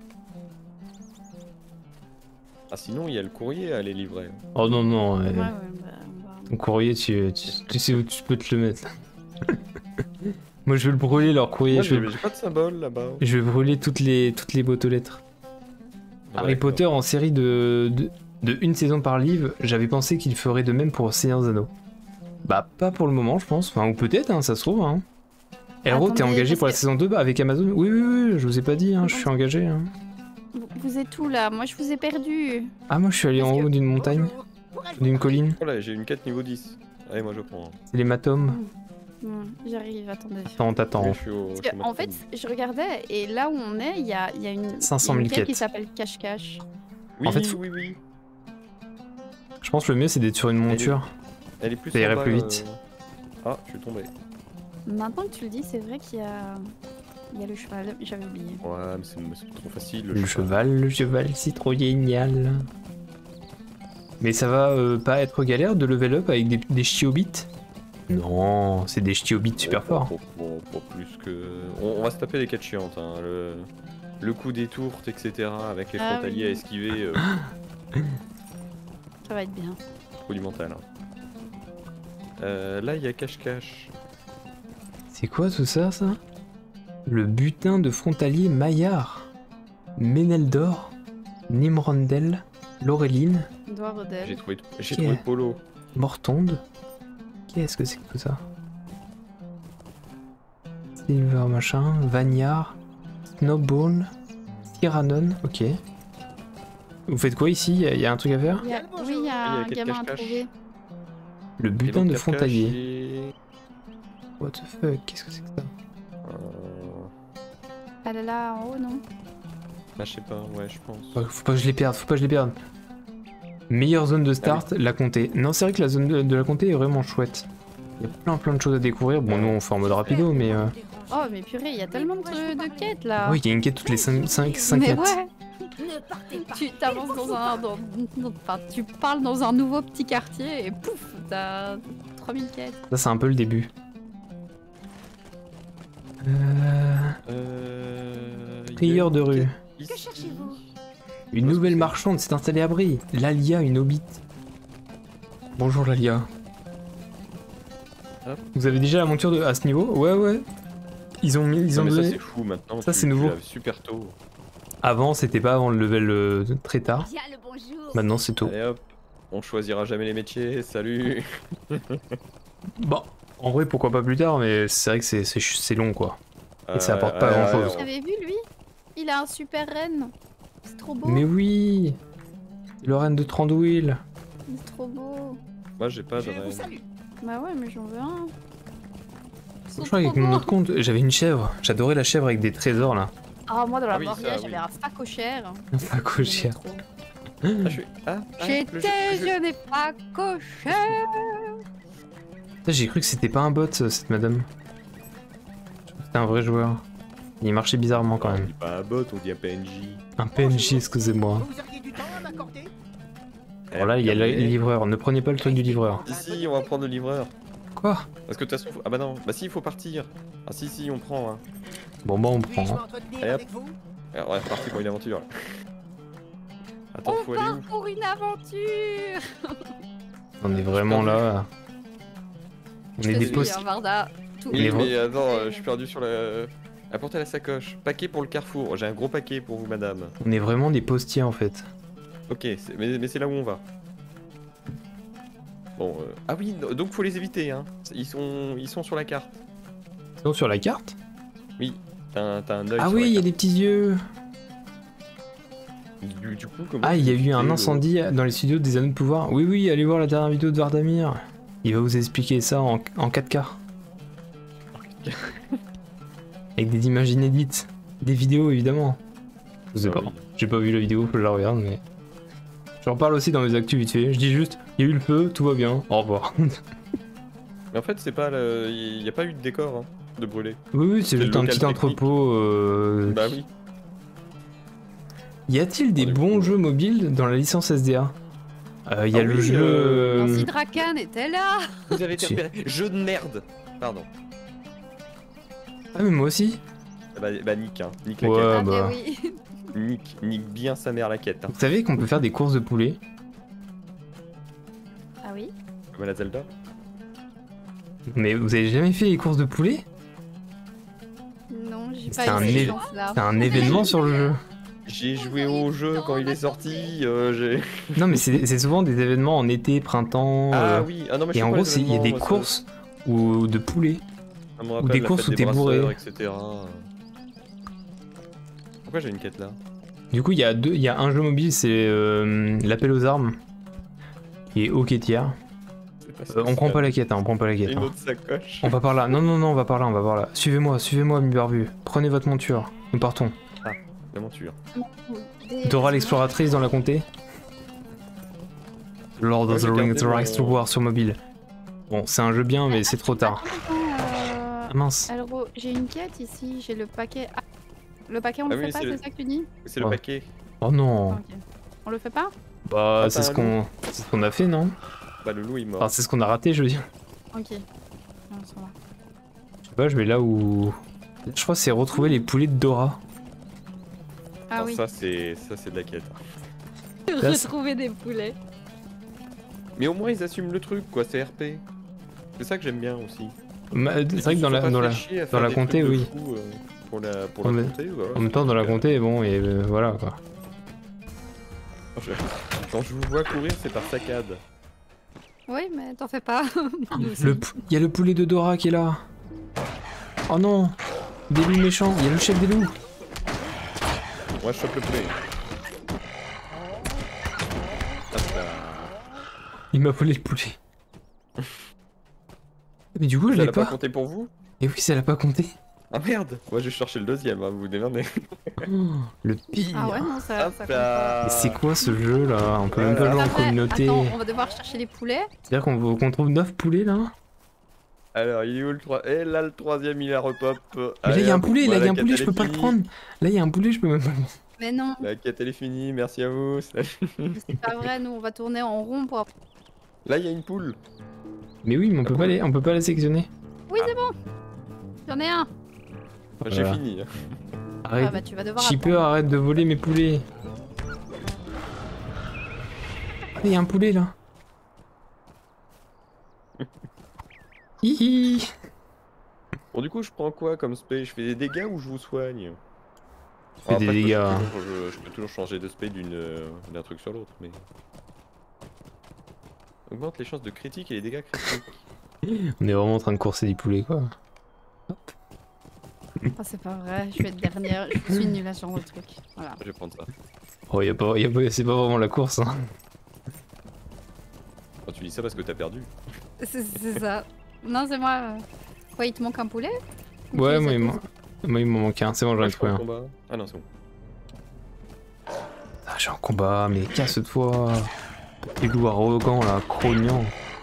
Ah sinon, il y a le courrier à aller livrer. Oh non, non. Ouais, euh, ouais, bah, on va- Ton courrier, tu, tu, tu sais où tu peux te le mettre. Moi, je vais le brûler, leur courrier. Moi, je, j'ai vais, j'ai pas de symbole là-bas. je vais brûler toutes les, toutes les boîtes aux lettres. Ah, Harry d'accord. Potter en série de, de, de une saison par livre, j'avais pensé qu'il ferait de même pour Seigneur des Anneaux. Bah, pas pour le moment, je pense. Enfin, ou peut-être, hein, ça se trouve. Hein. Hero, t'es Attendez, engagé parce pour la que- saison deux bah, avec Amazon? Oui, oui, oui, je vous ai pas dit, hein, je suis engagé. Hein. Vous- Vous êtes où là? Moi, je vous ai perdu. Ah, moi, je suis allé Parce en que- haut d'une montagne, Bonjour. Pourrais-je vous d'une parler? colline. Oh là, j'ai une quête niveau dix. Allez, moi je prends. C'est l'hématome. Ouais, J'arrive, attendez. Attends, on t'attend. Je suis au. Parce je suis que, au en fait, maximum. je regardais et là où on est, il y a, il y a une, cinq cent il y a mille une quête quêtes. qui s'appelle cache-cache. Oui, En fait, faut- oui, oui. Je pense que le mieux c'est d'être sur une monture. Elle est plus Ça irait en bas, plus vite. euh. Ah, je suis tombé. Maintenant que tu le dis, c'est vrai qu'il y a... Il y a le cheval, j'avais oublié. Ouais, mais c'est c'est trop facile. Le cheval, le cheval, c'est trop génial. Mais ça va euh, pas être galère de level up avec des, des chiobits? Non, c'est des chiobits super Bon, forts. Pour, pour- pour plus que. On, on va se taper les quêtes chiantes. Hein. Le, le coup des tourtes, et cetera. Avec les Ah frontaliers oui. à esquiver. Euh, Ça va être bien. monumental. Hein. Euh, là, il y a cache-cache. C'est quoi tout ça, ça? Le butin de frontalier Maillard. Méneldor, Nimrondel, Laureline, Doigt Rodel. J'ai trouvé, j'ai Ok. trouvé Polo. Mortonde. Qu'est-ce que c'est que tout ça? Silver machin, Vagnard, Snowball, Tyrannon, ok. Vous faites quoi ici? Il y, a- y a un truc à faire? Il y a- Oui, il y a Il y a un quel gamin à cache-cache trouver. Le Et butin donc, de cache-cache, frontalier. et- What the fuck? Qu'est-ce que c'est que ça? Euh, Elle est là en haut, non? Là, je sais pas, ouais, je pense. Oh, faut pas que je les perde, faut pas que je les perde. Meilleure zone de start, la comté. Non, c'est vrai que la zone de, de la comté est vraiment chouette. Il y a plein plein de choses à découvrir. Bon, nous on fait en mode rapido, mais. Euh... Oh, mais purée, il y a tellement de, de quêtes là. Oui, il y a une quête toutes les cinq mais quêtes. ouais, Ne partez pas. tu t'avances dans un. Dans, dans- enfin, tu parles dans un nouveau petit quartier et pouf, t'as trois mille quêtes. Ça, c'est un peu le début. Euh... Euh... il y a Prieur une de rue. quête Que ici. cherchez-vous? Une Où est-ce nouvelle que c'est marchande s'est installée à Brie. Lalia, une hobbit. Bonjour Lalia. Hop. Vous avez déjà la monture de... à ce niveau? Ouais, ouais. Ils ont mis... Ils Non, ont mais ça, donné... c'est fou maintenant. Ça, tu- c'est tu nouveau. l'as super tôt. Avant, c'était pas avant le level euh, très tard. Bien le bonjour. Maintenant, c'est tôt. Allez hop, on choisira jamais les métiers. Salut. Bon, en vrai, pourquoi pas plus tard, mais c'est vrai que c'est- c'est c'est long, quoi. Et ça apporte pas Euh, grand-chose. ouais, Vous avez vu lui? Il a un super renne. C'est trop beau. Mais oui, le reine de Trandouil. C'est trop beau. Moi, j'ai pas de Je vous rêve. salue. Bah ouais, mais j'en veux un. Ils sont Je crois qu'avec trop mon beaux. autre compte, j'avais une chèvre. J'adorais la chèvre avec des trésors, là. Ah, moi dans la Ah oui, ça, Moria, oui. j'avais un facochère. Pas cochère. Ah, je suis. Ah, ah, J'étais, le jeu- le jeu- je n'ai pas coché. J'ai cru que c'était pas un bot, euh, cette madame. Je crois que C'était un vrai joueur. Il marchait bizarrement quand On même. dit pas un bot, on dit un P N J. Un P N J, excusez-moi. Vous auriez du temps à m'accorder? Alors là, il y a le Regardez. livreur. Ne prenez pas le truc du livreur. Ici, on va prendre le livreur. Quoi? Parce que de toute façon, faut- ah bah non, bah si, il faut partir. Ah si, si, on prend. Hein. Bon, bah, on Puis-je prend. hein. m'entretenir Allez, hop. avec vous? Alors, on est reparti pour une aventure. Là. Attends, On faut aller part où? pour une aventure. On est vraiment là. On Je est te des suis, postes. hein, Varda. Tout. Oui, Les mais attends, euh, je suis perdu sur la. Apportez la sacoche. Paquet pour le carrefour. J'ai un gros paquet pour vous, madame. On est vraiment des postiers en fait. Ok, c'est- mais, mais c'est là où on va. Bon, euh, ah oui, no- donc faut les éviter, hein. Ils sont, ils sont sur la carte. Sinon, sur la carte? T'as un, t'as un œil Ah sur oui, la il y a carte. des petits yeux. Du, du coup, comment Ah, il y a tu eu un fais, euh, incendie dans les studios des Anneaux de Pouvoir. Oui, oui, allez voir la dernière vidéo de Vardamir. Il va vous expliquer ça en, en quatre K. Avec des images inédites. Des vidéos, évidemment. Je sais Ah pas. oui. J'ai pas vu la vidéo, faut que je la regarde, mais... J'en parle aussi dans mes actus vite fait. Je dis juste, il y a eu le feu, tout va bien, au revoir. Mais en fait, c'est pas le... Il y a pas eu de décor, hein, de brûler. Oui, oui, c'est C'est juste le un local petit entrepôt. euh, Bah oui. Y a-t-il des On est bons cool. jeux mobiles dans la licence S D A? Euh, Il y a Ah le oui, jeu... euh, Si Drakan était là. Vous avez été Si. repéré. Jeu de merde. Pardon. Ah mais moi aussi. Bah, bah nique, hein. Nique la Ouais. Ah, mais bah. oui. quête. Nique, nique bien sa mère la quête, hein. Vous savez qu'on peut faire des courses de poulet? Ah oui. Comme à la Zelda. Mais vous avez jamais fait les courses de poulet? Non, j'ai C'est pas un eu é- cette chance-là. C'est un événement sur le jeu. J'ai joué au jeu quand il est sorti. euh, j'ai... Non mais c'est c'est souvent des événements en été, printemps. Ah euh, oui. Ah non, mais je Et sais en pas gros, les c'est- il y a des événements, moi, ça- courses ou de poulet. ça me ou rappelle des la courses fête où des t'es bourré. brasseurs, et cetera. Pourquoi j'ai une quête là? Du coup, il y a deux, il y a un jeu mobile, c'est euh, l'appel aux armes, qui est au quêtière. Euh, on prend pas la quête, hein, on prend pas la quête. Une hein. autre sacoche. On va par là. Non, non, non, on va par là, on va par là. Suivez-moi, suivez-moi, mi barbu. Prenez votre monture. Nous partons. L'aventure. Des- Dora l'exploratrice dans la comté. Lord Ouais, of the j'ai Rings, gardé The Rise to mon- War sur mobile. Bon, c'est un jeu bien, mais c'est trop tard. Euh, Ah mince. Alors, oh, j'ai une quête ici, j'ai le paquet. Ah, le paquet, on Ah le oui, fait pas, c'est le- c'est ça que tu dis? C'est le Ouais. paquet. Oh non. Ok. On le fait pas? Bah, Ah, c'est t'as ce un qu'on c'est ce qu'on a fait, non? Bah le loup est mort. Enfin, c'est ce qu'on a raté, je veux dire. Ok. Non, ça va. Je sais pas, je vais là où... Je crois que c'est retrouver les poulets de Dora. Ah Alors oui. ça c'est ça c'est de la quête. Là, c'est- Retrouver des poulets. Mais au moins ils assument le truc quoi, c'est R P. C'est ça que j'aime bien aussi. Ma- C'est vrai que dans la, dans la, dans la comté, oui. Pour la, pour En la même- comté, voilà, en même temps, dans la super. comté, bon, et euh, voilà quoi. Je- Quand je vous vois courir, c'est par saccade. Oui, mais t'en fais pas. Nous aussi. Le pou- Il y a le poulet de Dora qui est là. Oh non. Des loups méchants, il y a le chef des loups. Moi je chope le poulet. Hop là. Il m'a volé le poulet. Mais du coup, je Ça l'ai l'a pas pas. compté pour vous? Et oui, ça l'a pas compté. Ah merde. Moi j'ai cherché le deuxième, hein, vous vous démerdez. Oh, le pire. Ah ouais, non, ça, Hop ça compte là. pas. Et c'est quoi ce jeu là? On peut même pas Voilà. jouer en Après, communauté. Attends, on va devoir chercher les poulets. C'est-à-dire qu'on veut- qu'on trouve neuf poulets là? Alors il est où le trois? Et là le troisième il a repop. Mais là il y a un poulet, là il y a un poulet, je peux pas le prendre. Là il y a un poulet, je peux même pas le prendre. Mais non, La quête elle est finie, merci à vous. c'est pas vrai, nous on va tourner en rond pour. Là il y a une poule. Mais oui, mais on peut pas les, on peut pas les sélectionner. Oui, c'est bon. J'en ai un. Enfin, J'ai Voilà. fini. Arrête. Ah bah tu vas devoir. Shipper, arrête de voler mes poulets. Ah, il y a un poulet là. Hihi. Bon du coup je prends quoi comme spé? Je fais des dégâts ou je vous soigne? Fais des après, je peux dégâts. toujours- Je, je peux toujours changer de spé d'une euh, d'un truc sur l'autre, mais... Augmente les chances de critique et les dégâts critiques. On est vraiment en train de courser des poulets quoi. Ah, c'est pas vrai, je vais être dernière. Je suis nulle à ce genre de truc. Voilà. Je vais prendre ça. Oh, y a pas, y a pas- c'est pas vraiment la course. Hein. Oh, tu dis ça parce que t'as perdu. C'est c'est ça. Non, c'est moi. euh. Quoi, il te manque un poulet? Ou Ouais, tu moi les il as m'en moi, il m'en manque un. C'est bon, j'en ai je prends trouvé le un. combat. Ah non c'est bon. Ah, j'ai un combat, mais casse-toi. Les loups arrogants là, crognants.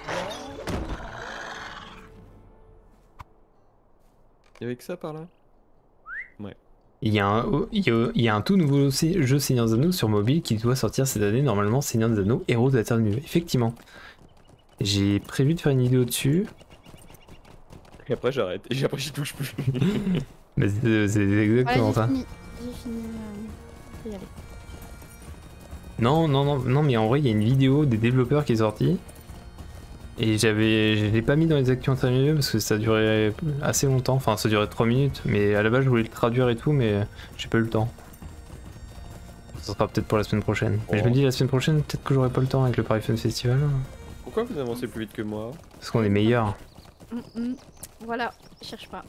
Y'avait que ça par là? Il y, a un, oh, il, y a, il y a un tout nouveau sé- jeu Seigneur des Anneaux sur mobile qui doit sortir cette année, normalement Seigneur des Anneaux, Héros de la Terre Nue. Effectivement. J'ai prévu de faire une vidéo dessus, Et après j'arrête. Et après j'y touche plus. mais c'est c'est Ouais, exactement j'ai ça. fini. J'ai fini. euh, je peux y aller. Non, non, non, non, mais en vrai, il y a une vidéo des développeurs qui est sortie. Et j'avais, je l'ai pas mis dans les actus intermédiaires parce que ça durait assez longtemps, enfin ça durait trois minutes, mais à la base je voulais le traduire et tout, mais j'ai pas eu le temps. Ça sera peut-être pour la semaine prochaine. Mais je me Oh. dis la semaine prochaine, peut-être que j'aurai pas le temps avec le Paris Fun Festival, Pourquoi vous avancez plus vite que moi? parce qu'on est meilleurs. Mm, mm. Voilà, cherche pas.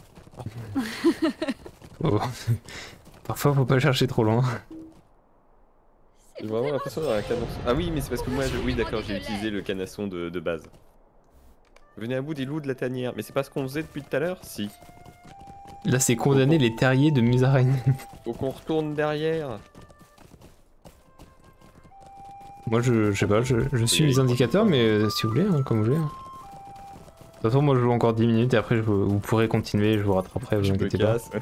Oh. Parfois faut pas chercher trop loin. J'ai vraiment l'impression d'avoir un canon. Ah oui, mais c'est parce que moi, je... oui, d'accord, j'ai utilisé le canasson de, de base. Venez à bout des loups de la tanière. Mais c'est pas ce qu'on faisait depuis tout à l'heure? Si. Là c'est condamner les terriers de musaraigne. Faut qu'on retourne derrière. Moi je, je sais pas, je, je suis les indicateurs, mais euh, si vous voulez, hein, comme vous voulez. hein. De toute façon moi je joue encore dix minutes et après je, vous vous pourrez continuer, je vous rattraperai, vous Je me inquiétez pas. casse.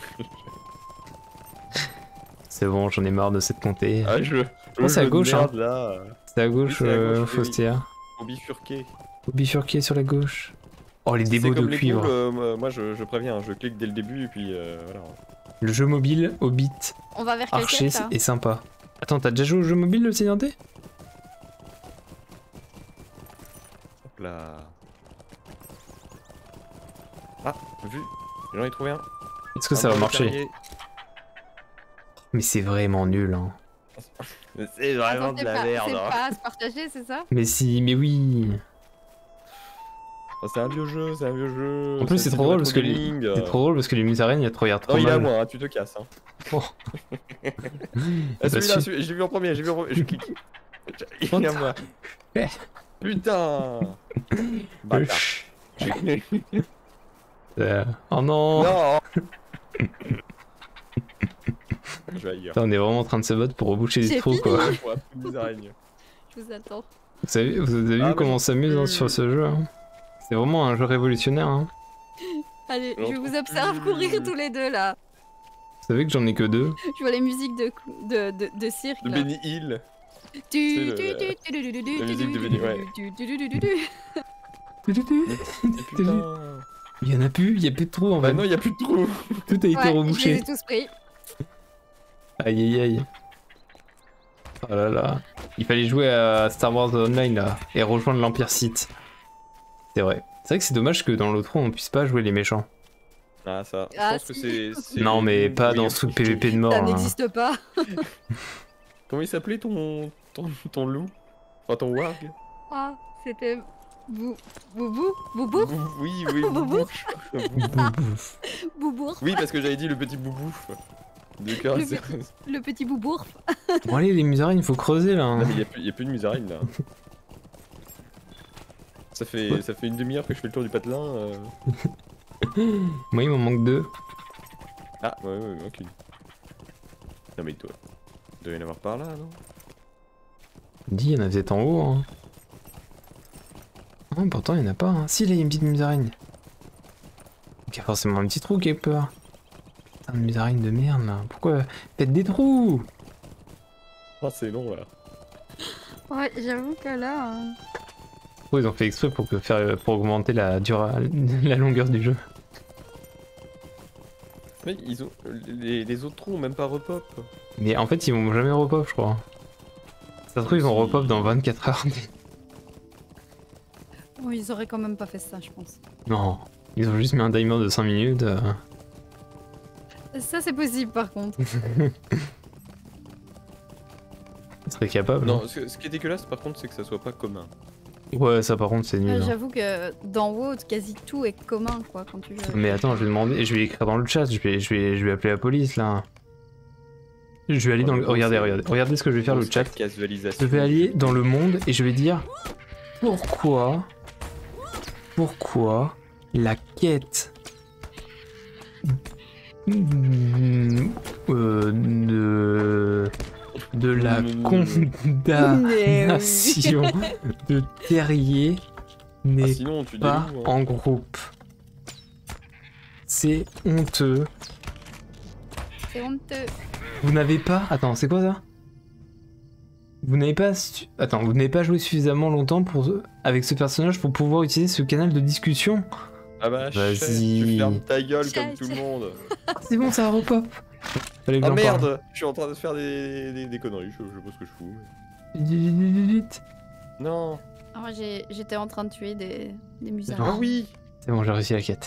C'est bon, j'en ai marre de cette montée. Ah, je. Oh, c'est à je gauche, merde, là. C'est à gauche, Oui, c'est à euh, gauche, oui, Faustia. Faut bifurquer. Faut bifurquer sur la gauche. Oh, les Si c'est débats de comme les cuivre. poules, euh, moi- moi je, je préviens, je clique dès le début et puis euh, voilà. Le jeu mobile, Hobbit, On va vers quelle Archer quête, là est sympa. Attends, t'as déjà joué au jeu mobile, le Seigneur D? Hop là. Ah, vu. J'en ai trouvé un. Est-ce que Un ça va dans le marcher? terrier. Mais c'est vraiment nul, hein. Mais C'est vraiment Attends, de c'est la pas, merde. c'est hein. pas à se partager, c'est ça? Mais si, mais oui. Oh, c'est un vieux jeu, c'est un vieux jeu. En plus, c'est trop drôle parce que les- les... C'est trop drôle parce que les musaraignes, elles te regardent trop Non, il est à mal. moi, hein, tu te casses. Hein. Oh. Ah, Bah, celui-là, si. celui- j'ai vu en premier, j'ai vu en premier. Je clique. Il est à moi. Eh. Putain. Bâtard. Euh, Oh non. Non. Je vais ailleurs. Putain, on est vraiment en train de se battre pour reboucher des J'ai trous, fini. quoi. Pour la petite musaraigne. Je vous attends. Vous savez, vous avez Ah, vu bah, comment on je- s'amuse hein, euh, sur ce jeu hein. C'est vraiment un jeu révolutionnaire. Hein. Allez, J'en je vous trouve observe plus. courir tous les deux là. Vous savez que j'en ai que deux. Je vois les musiques de, cou- de, de, de cirque De là. Benny Hill. Tu- C'est tu- le- tu- tu- tu- tu- tu- la musique de tu- Benny, ouais. tu- tu- tu- tu- tu- tu- Et putain. Il y en a plus, il y a plus de trous en Bah fait. non, il y a plus de trous. Tout a été Ouais, je les rebouché. ai tous pris. Aïe aïe aïe. Oh là là. Il fallait jouer à Star Wars Online là et rejoindre l'Empire Sith. C'est vrai. C'est vrai que c'est dommage que dans l'autre on puisse pas jouer les méchants. Ah ça, je Ah, pense que si. c'est... c'est- Non mais pas oui, dans oui. ce truc P V P de mort. Ça hein. n'existe pas. Comment il s'appelait ton... ton... ton loup? Enfin ton warg? Ah, c'était Bou... Boubou Boubour Bou- Oui, oui, Boubou. Boubouche. Boubour Oui, parce que j'avais dit le petit Boubouf. De cœur, Le c'est- Le petit Boubour. Bon allez les musaraignes, il faut creuser là. hein. Non mais il y a plus, il y a plus de musaraigne là. Ça fait, Ouais. ça fait une demi-heure que je fais le tour du patelin. euh. Moi il m'en manque deux. Ah ouais ouais, il manque une. Non mais toi, il doit y en avoir par là, non? Dis, il y en a peut-être en haut. Hein. Non, pourtant il y en a pas. Hein. Si là il y a une petite musaraigne. Il y a forcément un petit trou quelque part. Putain de musaraigne de merde là. Pourquoi faites des trous? Ah c'est long là. Ouais, j'avoue que là... euh, Oh, ils ont fait exprès pour, que faire, pour augmenter la, dura, la longueur du jeu. Mais ils ont... Les, les autres trous ont même pas repop. Mais en fait ils vont jamais repop je crois. Ça se trouve ils vont repop dans vingt-quatre heures. Oh, ils auraient quand même pas fait ça, je pense. Non. Ils ont juste mis un timer de cinq minutes. euh. Ça, c'est possible, par contre. Ils seraient capables. Non, ce, ce qui est dégueulasse par contre c'est que ça soit pas commun. Ouais ça par contre c'est nul. Euh, hein. J'avoue que dans WoW, quasi tout est commun, quoi, quand tu joues. Mais attends, je vais demander, je vais écrire dans le chat, je vais, je vais, je vais appeler la police là. Je vais aller dans le... Regardez, regardez, regardez ce que je vais faire le Grosse chat. casualisation. Je vais aller dans le monde et je vais dire pourquoi, pourquoi la quête euh, de, de la condamnation de Terrier Ah, n'est sinon tu pas déloues, hein. en groupe. C'est honteux. C'est honteux. Vous n'avez pas... Attends, c'est quoi ça? Vous n'avez pas... su- Attends, vous n'avez pas joué suffisamment longtemps pour... avec ce personnage pour pouvoir utiliser ce canal de discussion. Ah bah Vas-y. chef, tu fermes ta gueule comme Chef. tout le monde. C'est bon, ça repop. Fallait que Ah j'en parle. merde, je suis en train de faire des, des, des conneries, je, je sais pas ce que je fous. mais- Vite, vite, vite, vite, vite. Non. Ah, moi, j'ai- j'étais en train de tuer des, des musards. Ah oui. C'est bon, j'ai réussi la quête.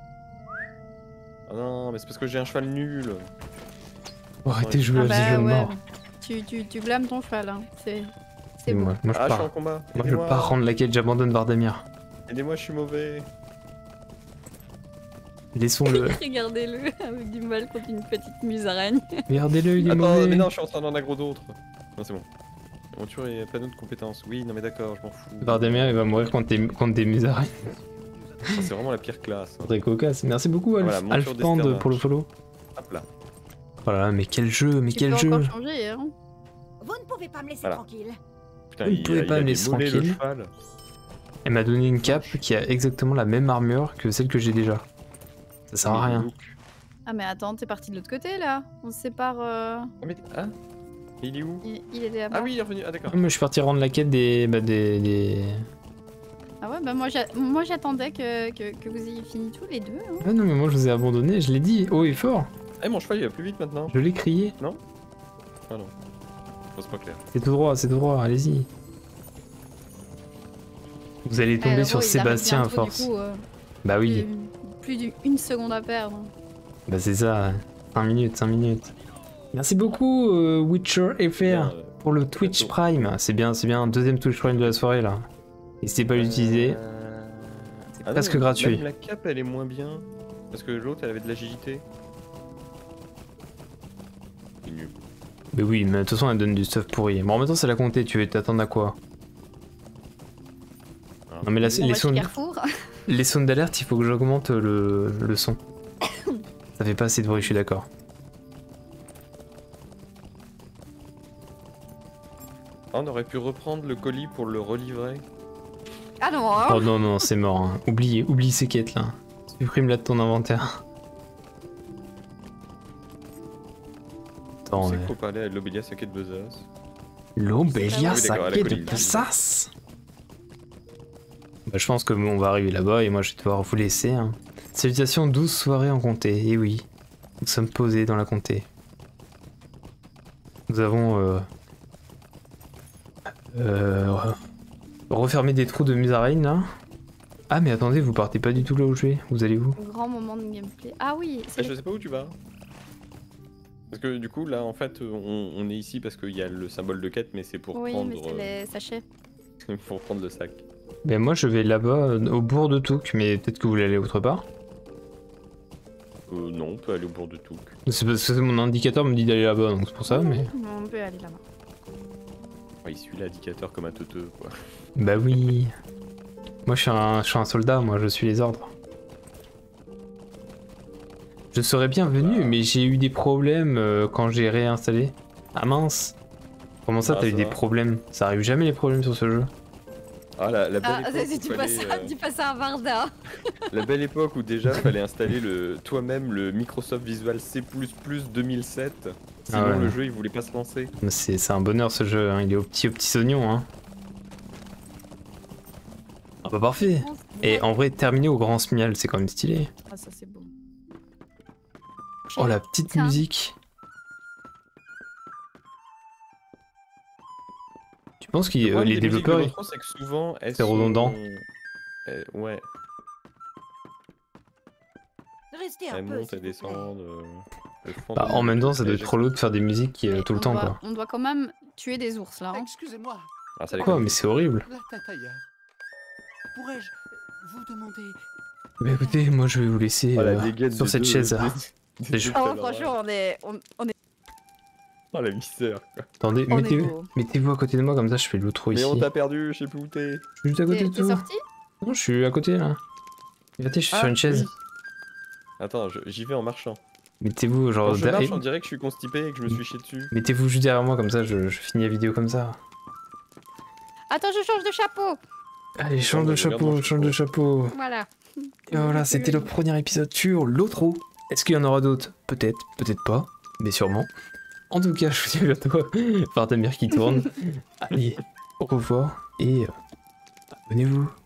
Ah non, mais c'est parce que j'ai un cheval nul. Oh, arrêtez de jouer Ah à ce bah jeu de ouais. mort. Tu, tu, tu blâmes ton cheval, hein. C'est Et c'est bon. moi, moi je Ah, je suis en pars. combat. Moi je Aidez-moi. pars rendre la quête, j'abandonne Vardamir. Aidez-moi, je suis mauvais. Laissons-le. Regardez-le avec du mal contre une petite musaraigne. Regardez-le, il est Attends, mauvais. mais non, je suis en train d'en aggro d'autres. Non, c'est bon. Mon tueur est plein de compétences. Oui, non, mais d'accord, je m'en fous. Vardamir, il va mourir contre des, contre des musaraignes. Ah, c'est vraiment la pire classe. hein. Très cocasse. Merci beaucoup, Alf, Voilà, monture Alfpand, d'Esthermatch. pour le follow. Hop là. Oh là là, mais quel jeu, mais Tu quel peux jeu. encore changer, hein. Vous ne pouvez pas me laisser Voilà. tranquille. Putain, Vous ne il, pouvez a- pas il a me laisser démolé le tranquille. cheval. Elle m'a donné une cape qui a exactement la même armure que celle que j'ai déjà. Ça sert à rien. Look. Ah, mais attends, t'es parti de l'autre côté, là. On se sépare... euh, Ah, mais... Ah, il est où? Il, il était là-bas. Ah oui, il est revenu. Ah d'accord. Ah, moi je suis parti rendre la quête des... Bah, des, des... Ah ouais, bah moi j'a- moi, j'attendais que, que, que vous ayez fini tous les deux. Hein. Ah non mais moi je vous ai abandonné, je l'ai dit, haut et fort. Eh, mon cheval il va plus vite maintenant. Je l'ai crié. Ah non. C'est pas clair. C'est tout droit, c'est tout droit, allez-y. Vous allez tomber Eh, sur Ro, il arrive Sébastien à bientôt, force. Du coup, euh, Bah oui, plus plus d'une seconde à perdre. bah c'est ça. cinq minutes, cinq minutes. Merci beaucoup euh, Witcher F R Bien, euh, pour le Twitch bientôt. Prime. C'est bien, c'est bien. Deuxième Twitch Prime de la soirée là. N'hésitez pas à l'utiliser. euh, C'est ah non, presque mais gratuit. même la cape elle est moins bien. Parce que l'autre elle avait de l'agilité. C'est nul. Mais oui, mais de toute façon elle donne du stuff pourri. Bon en même temps c'est la compter, tu veux t'attendre à quoi? Ah. Non mais là, On les va chez sons, Carrefour. les sons d'alerte, il faut que j'augmente le, le son. Ça fait pas assez de bruit, je suis d'accord. Ah, on aurait pu reprendre le colis pour le relivrer. Ah non, hein. Oh non, non, c'est mort. Hein. Oublie, oublie ces quêtes là. Supprime-la de ton inventaire. Attends, C'est ouais. qu'il faut parler à l'Obelia Sake de Besace. L'Obelia Oui, d'accord, Sake la de colline. Besace. Bah, je pense que bon, on va arriver là-bas et moi je vais devoir vous laisser. Hein. Salutations, douze soirées en comté. Et oui, nous sommes posés dans la comté. Nous avons euh, euh, refermé des trous de musaraigne là. Ah mais attendez, vous partez pas du tout là où je vais. Vous allez où? Grand moment de gameplay. Ah oui, Eh, c'est je sais pas où tu vas. Parce que du coup, là, en fait, on, on est ici parce qu'il y a le symbole de quête, mais c'est pour oui, prendre, mais c'est les sachets. euh, pour prendre le sac. Ben moi je vais là-bas euh, au bourg de Touk, mais peut-être que vous voulez aller autre part. Euh, non, on peut aller au bourg de Touk. C'est parce que mon indicateur me dit d'aller là-bas, donc c'est pour ça, mais... On peut aller là-bas. Ouais, il suit l'indicateur comme un teuteux, quoi. Bah oui. Moi je suis un, je suis un soldat, moi je suis les ordres. Je serais bien venu, Bah. mais j'ai eu des problèmes euh, quand j'ai réinstallé. Ah mince. Comment ça Ah, t'as eu ça des va. problèmes? Ça arrive jamais les problèmes sur ce jeu. Ah, la, la belle Ah, époque si où tu fallait, passes, à, euh, tu passes à un Varda. la belle époque où déjà fallait installer le toi-même le Microsoft Visual C plus plus deux mille sept. Sinon Ah ouais. le jeu il voulait pas se lancer. C'est c'est un bonheur ce jeu, hein. Il est au petit, aux petits oignons. Hein. Ah bah parfait. Et en vrai, terminer au grand smial, c'est quand même stylé. Ah, ça c'est beau. Oh la petite Tiens. musique. Tu penses que Le problème les des musiques développeurs... de ils- l'intro, c'est que souvent elles C'est redondant. sont- euh, ouais, Restez un elles peu. montent, s'il elles vous plaît. descendent. euh, je pense Bah, que en même temps, ça doit les- être trop lourd de faire des musiques qui, euh, tout le on temps, doit, quoi. On doit quand même tuer des ours là. Hein. Excusez-moi, Ah, ça Quoi, déconne. mais c'est horrible. la tête ailleurs. Pourrais-je vous demander... Bah écoutez, moi je vais vous laisser Oh, la euh, dégaine sur des cette deux- chaise. des- là. des C'est deux chaud. Oh, pèlerins. franchement, on est, on, on est, Oh la misère. quoi. Attendez, on est mettez- beau. mettez-vous à côté de moi, comme ça je fais l'outro Mais ici. on t'a perdu, je sais plus où t'es. Je suis juste à côté T'es de t'es tout. sorti? Non, je suis à côté là. Regardez, je suis sur une chaise. oui. Attends, je- j'y vais en marchant. Mettez-vous genre Quand je derrière- marche, on dirait que je suis constipé et que je me suis chié dessus. Mettez-vous juste derrière moi, comme ça je, je finis la vidéo comme ça. Attends, je change de chapeau. Allez, change de Regarde chapeau, mon change de chapeau. Voilà. Et voilà, c'était le premier épisode sur l'outro. Est-ce qu'il y en aura d'autres? Peut-être, peut-être pas, mais sûrement. En tout cas, je vous dis à bientôt. Par ta mère qui tourne. Allez, au revoir et euh, abonnez-vous.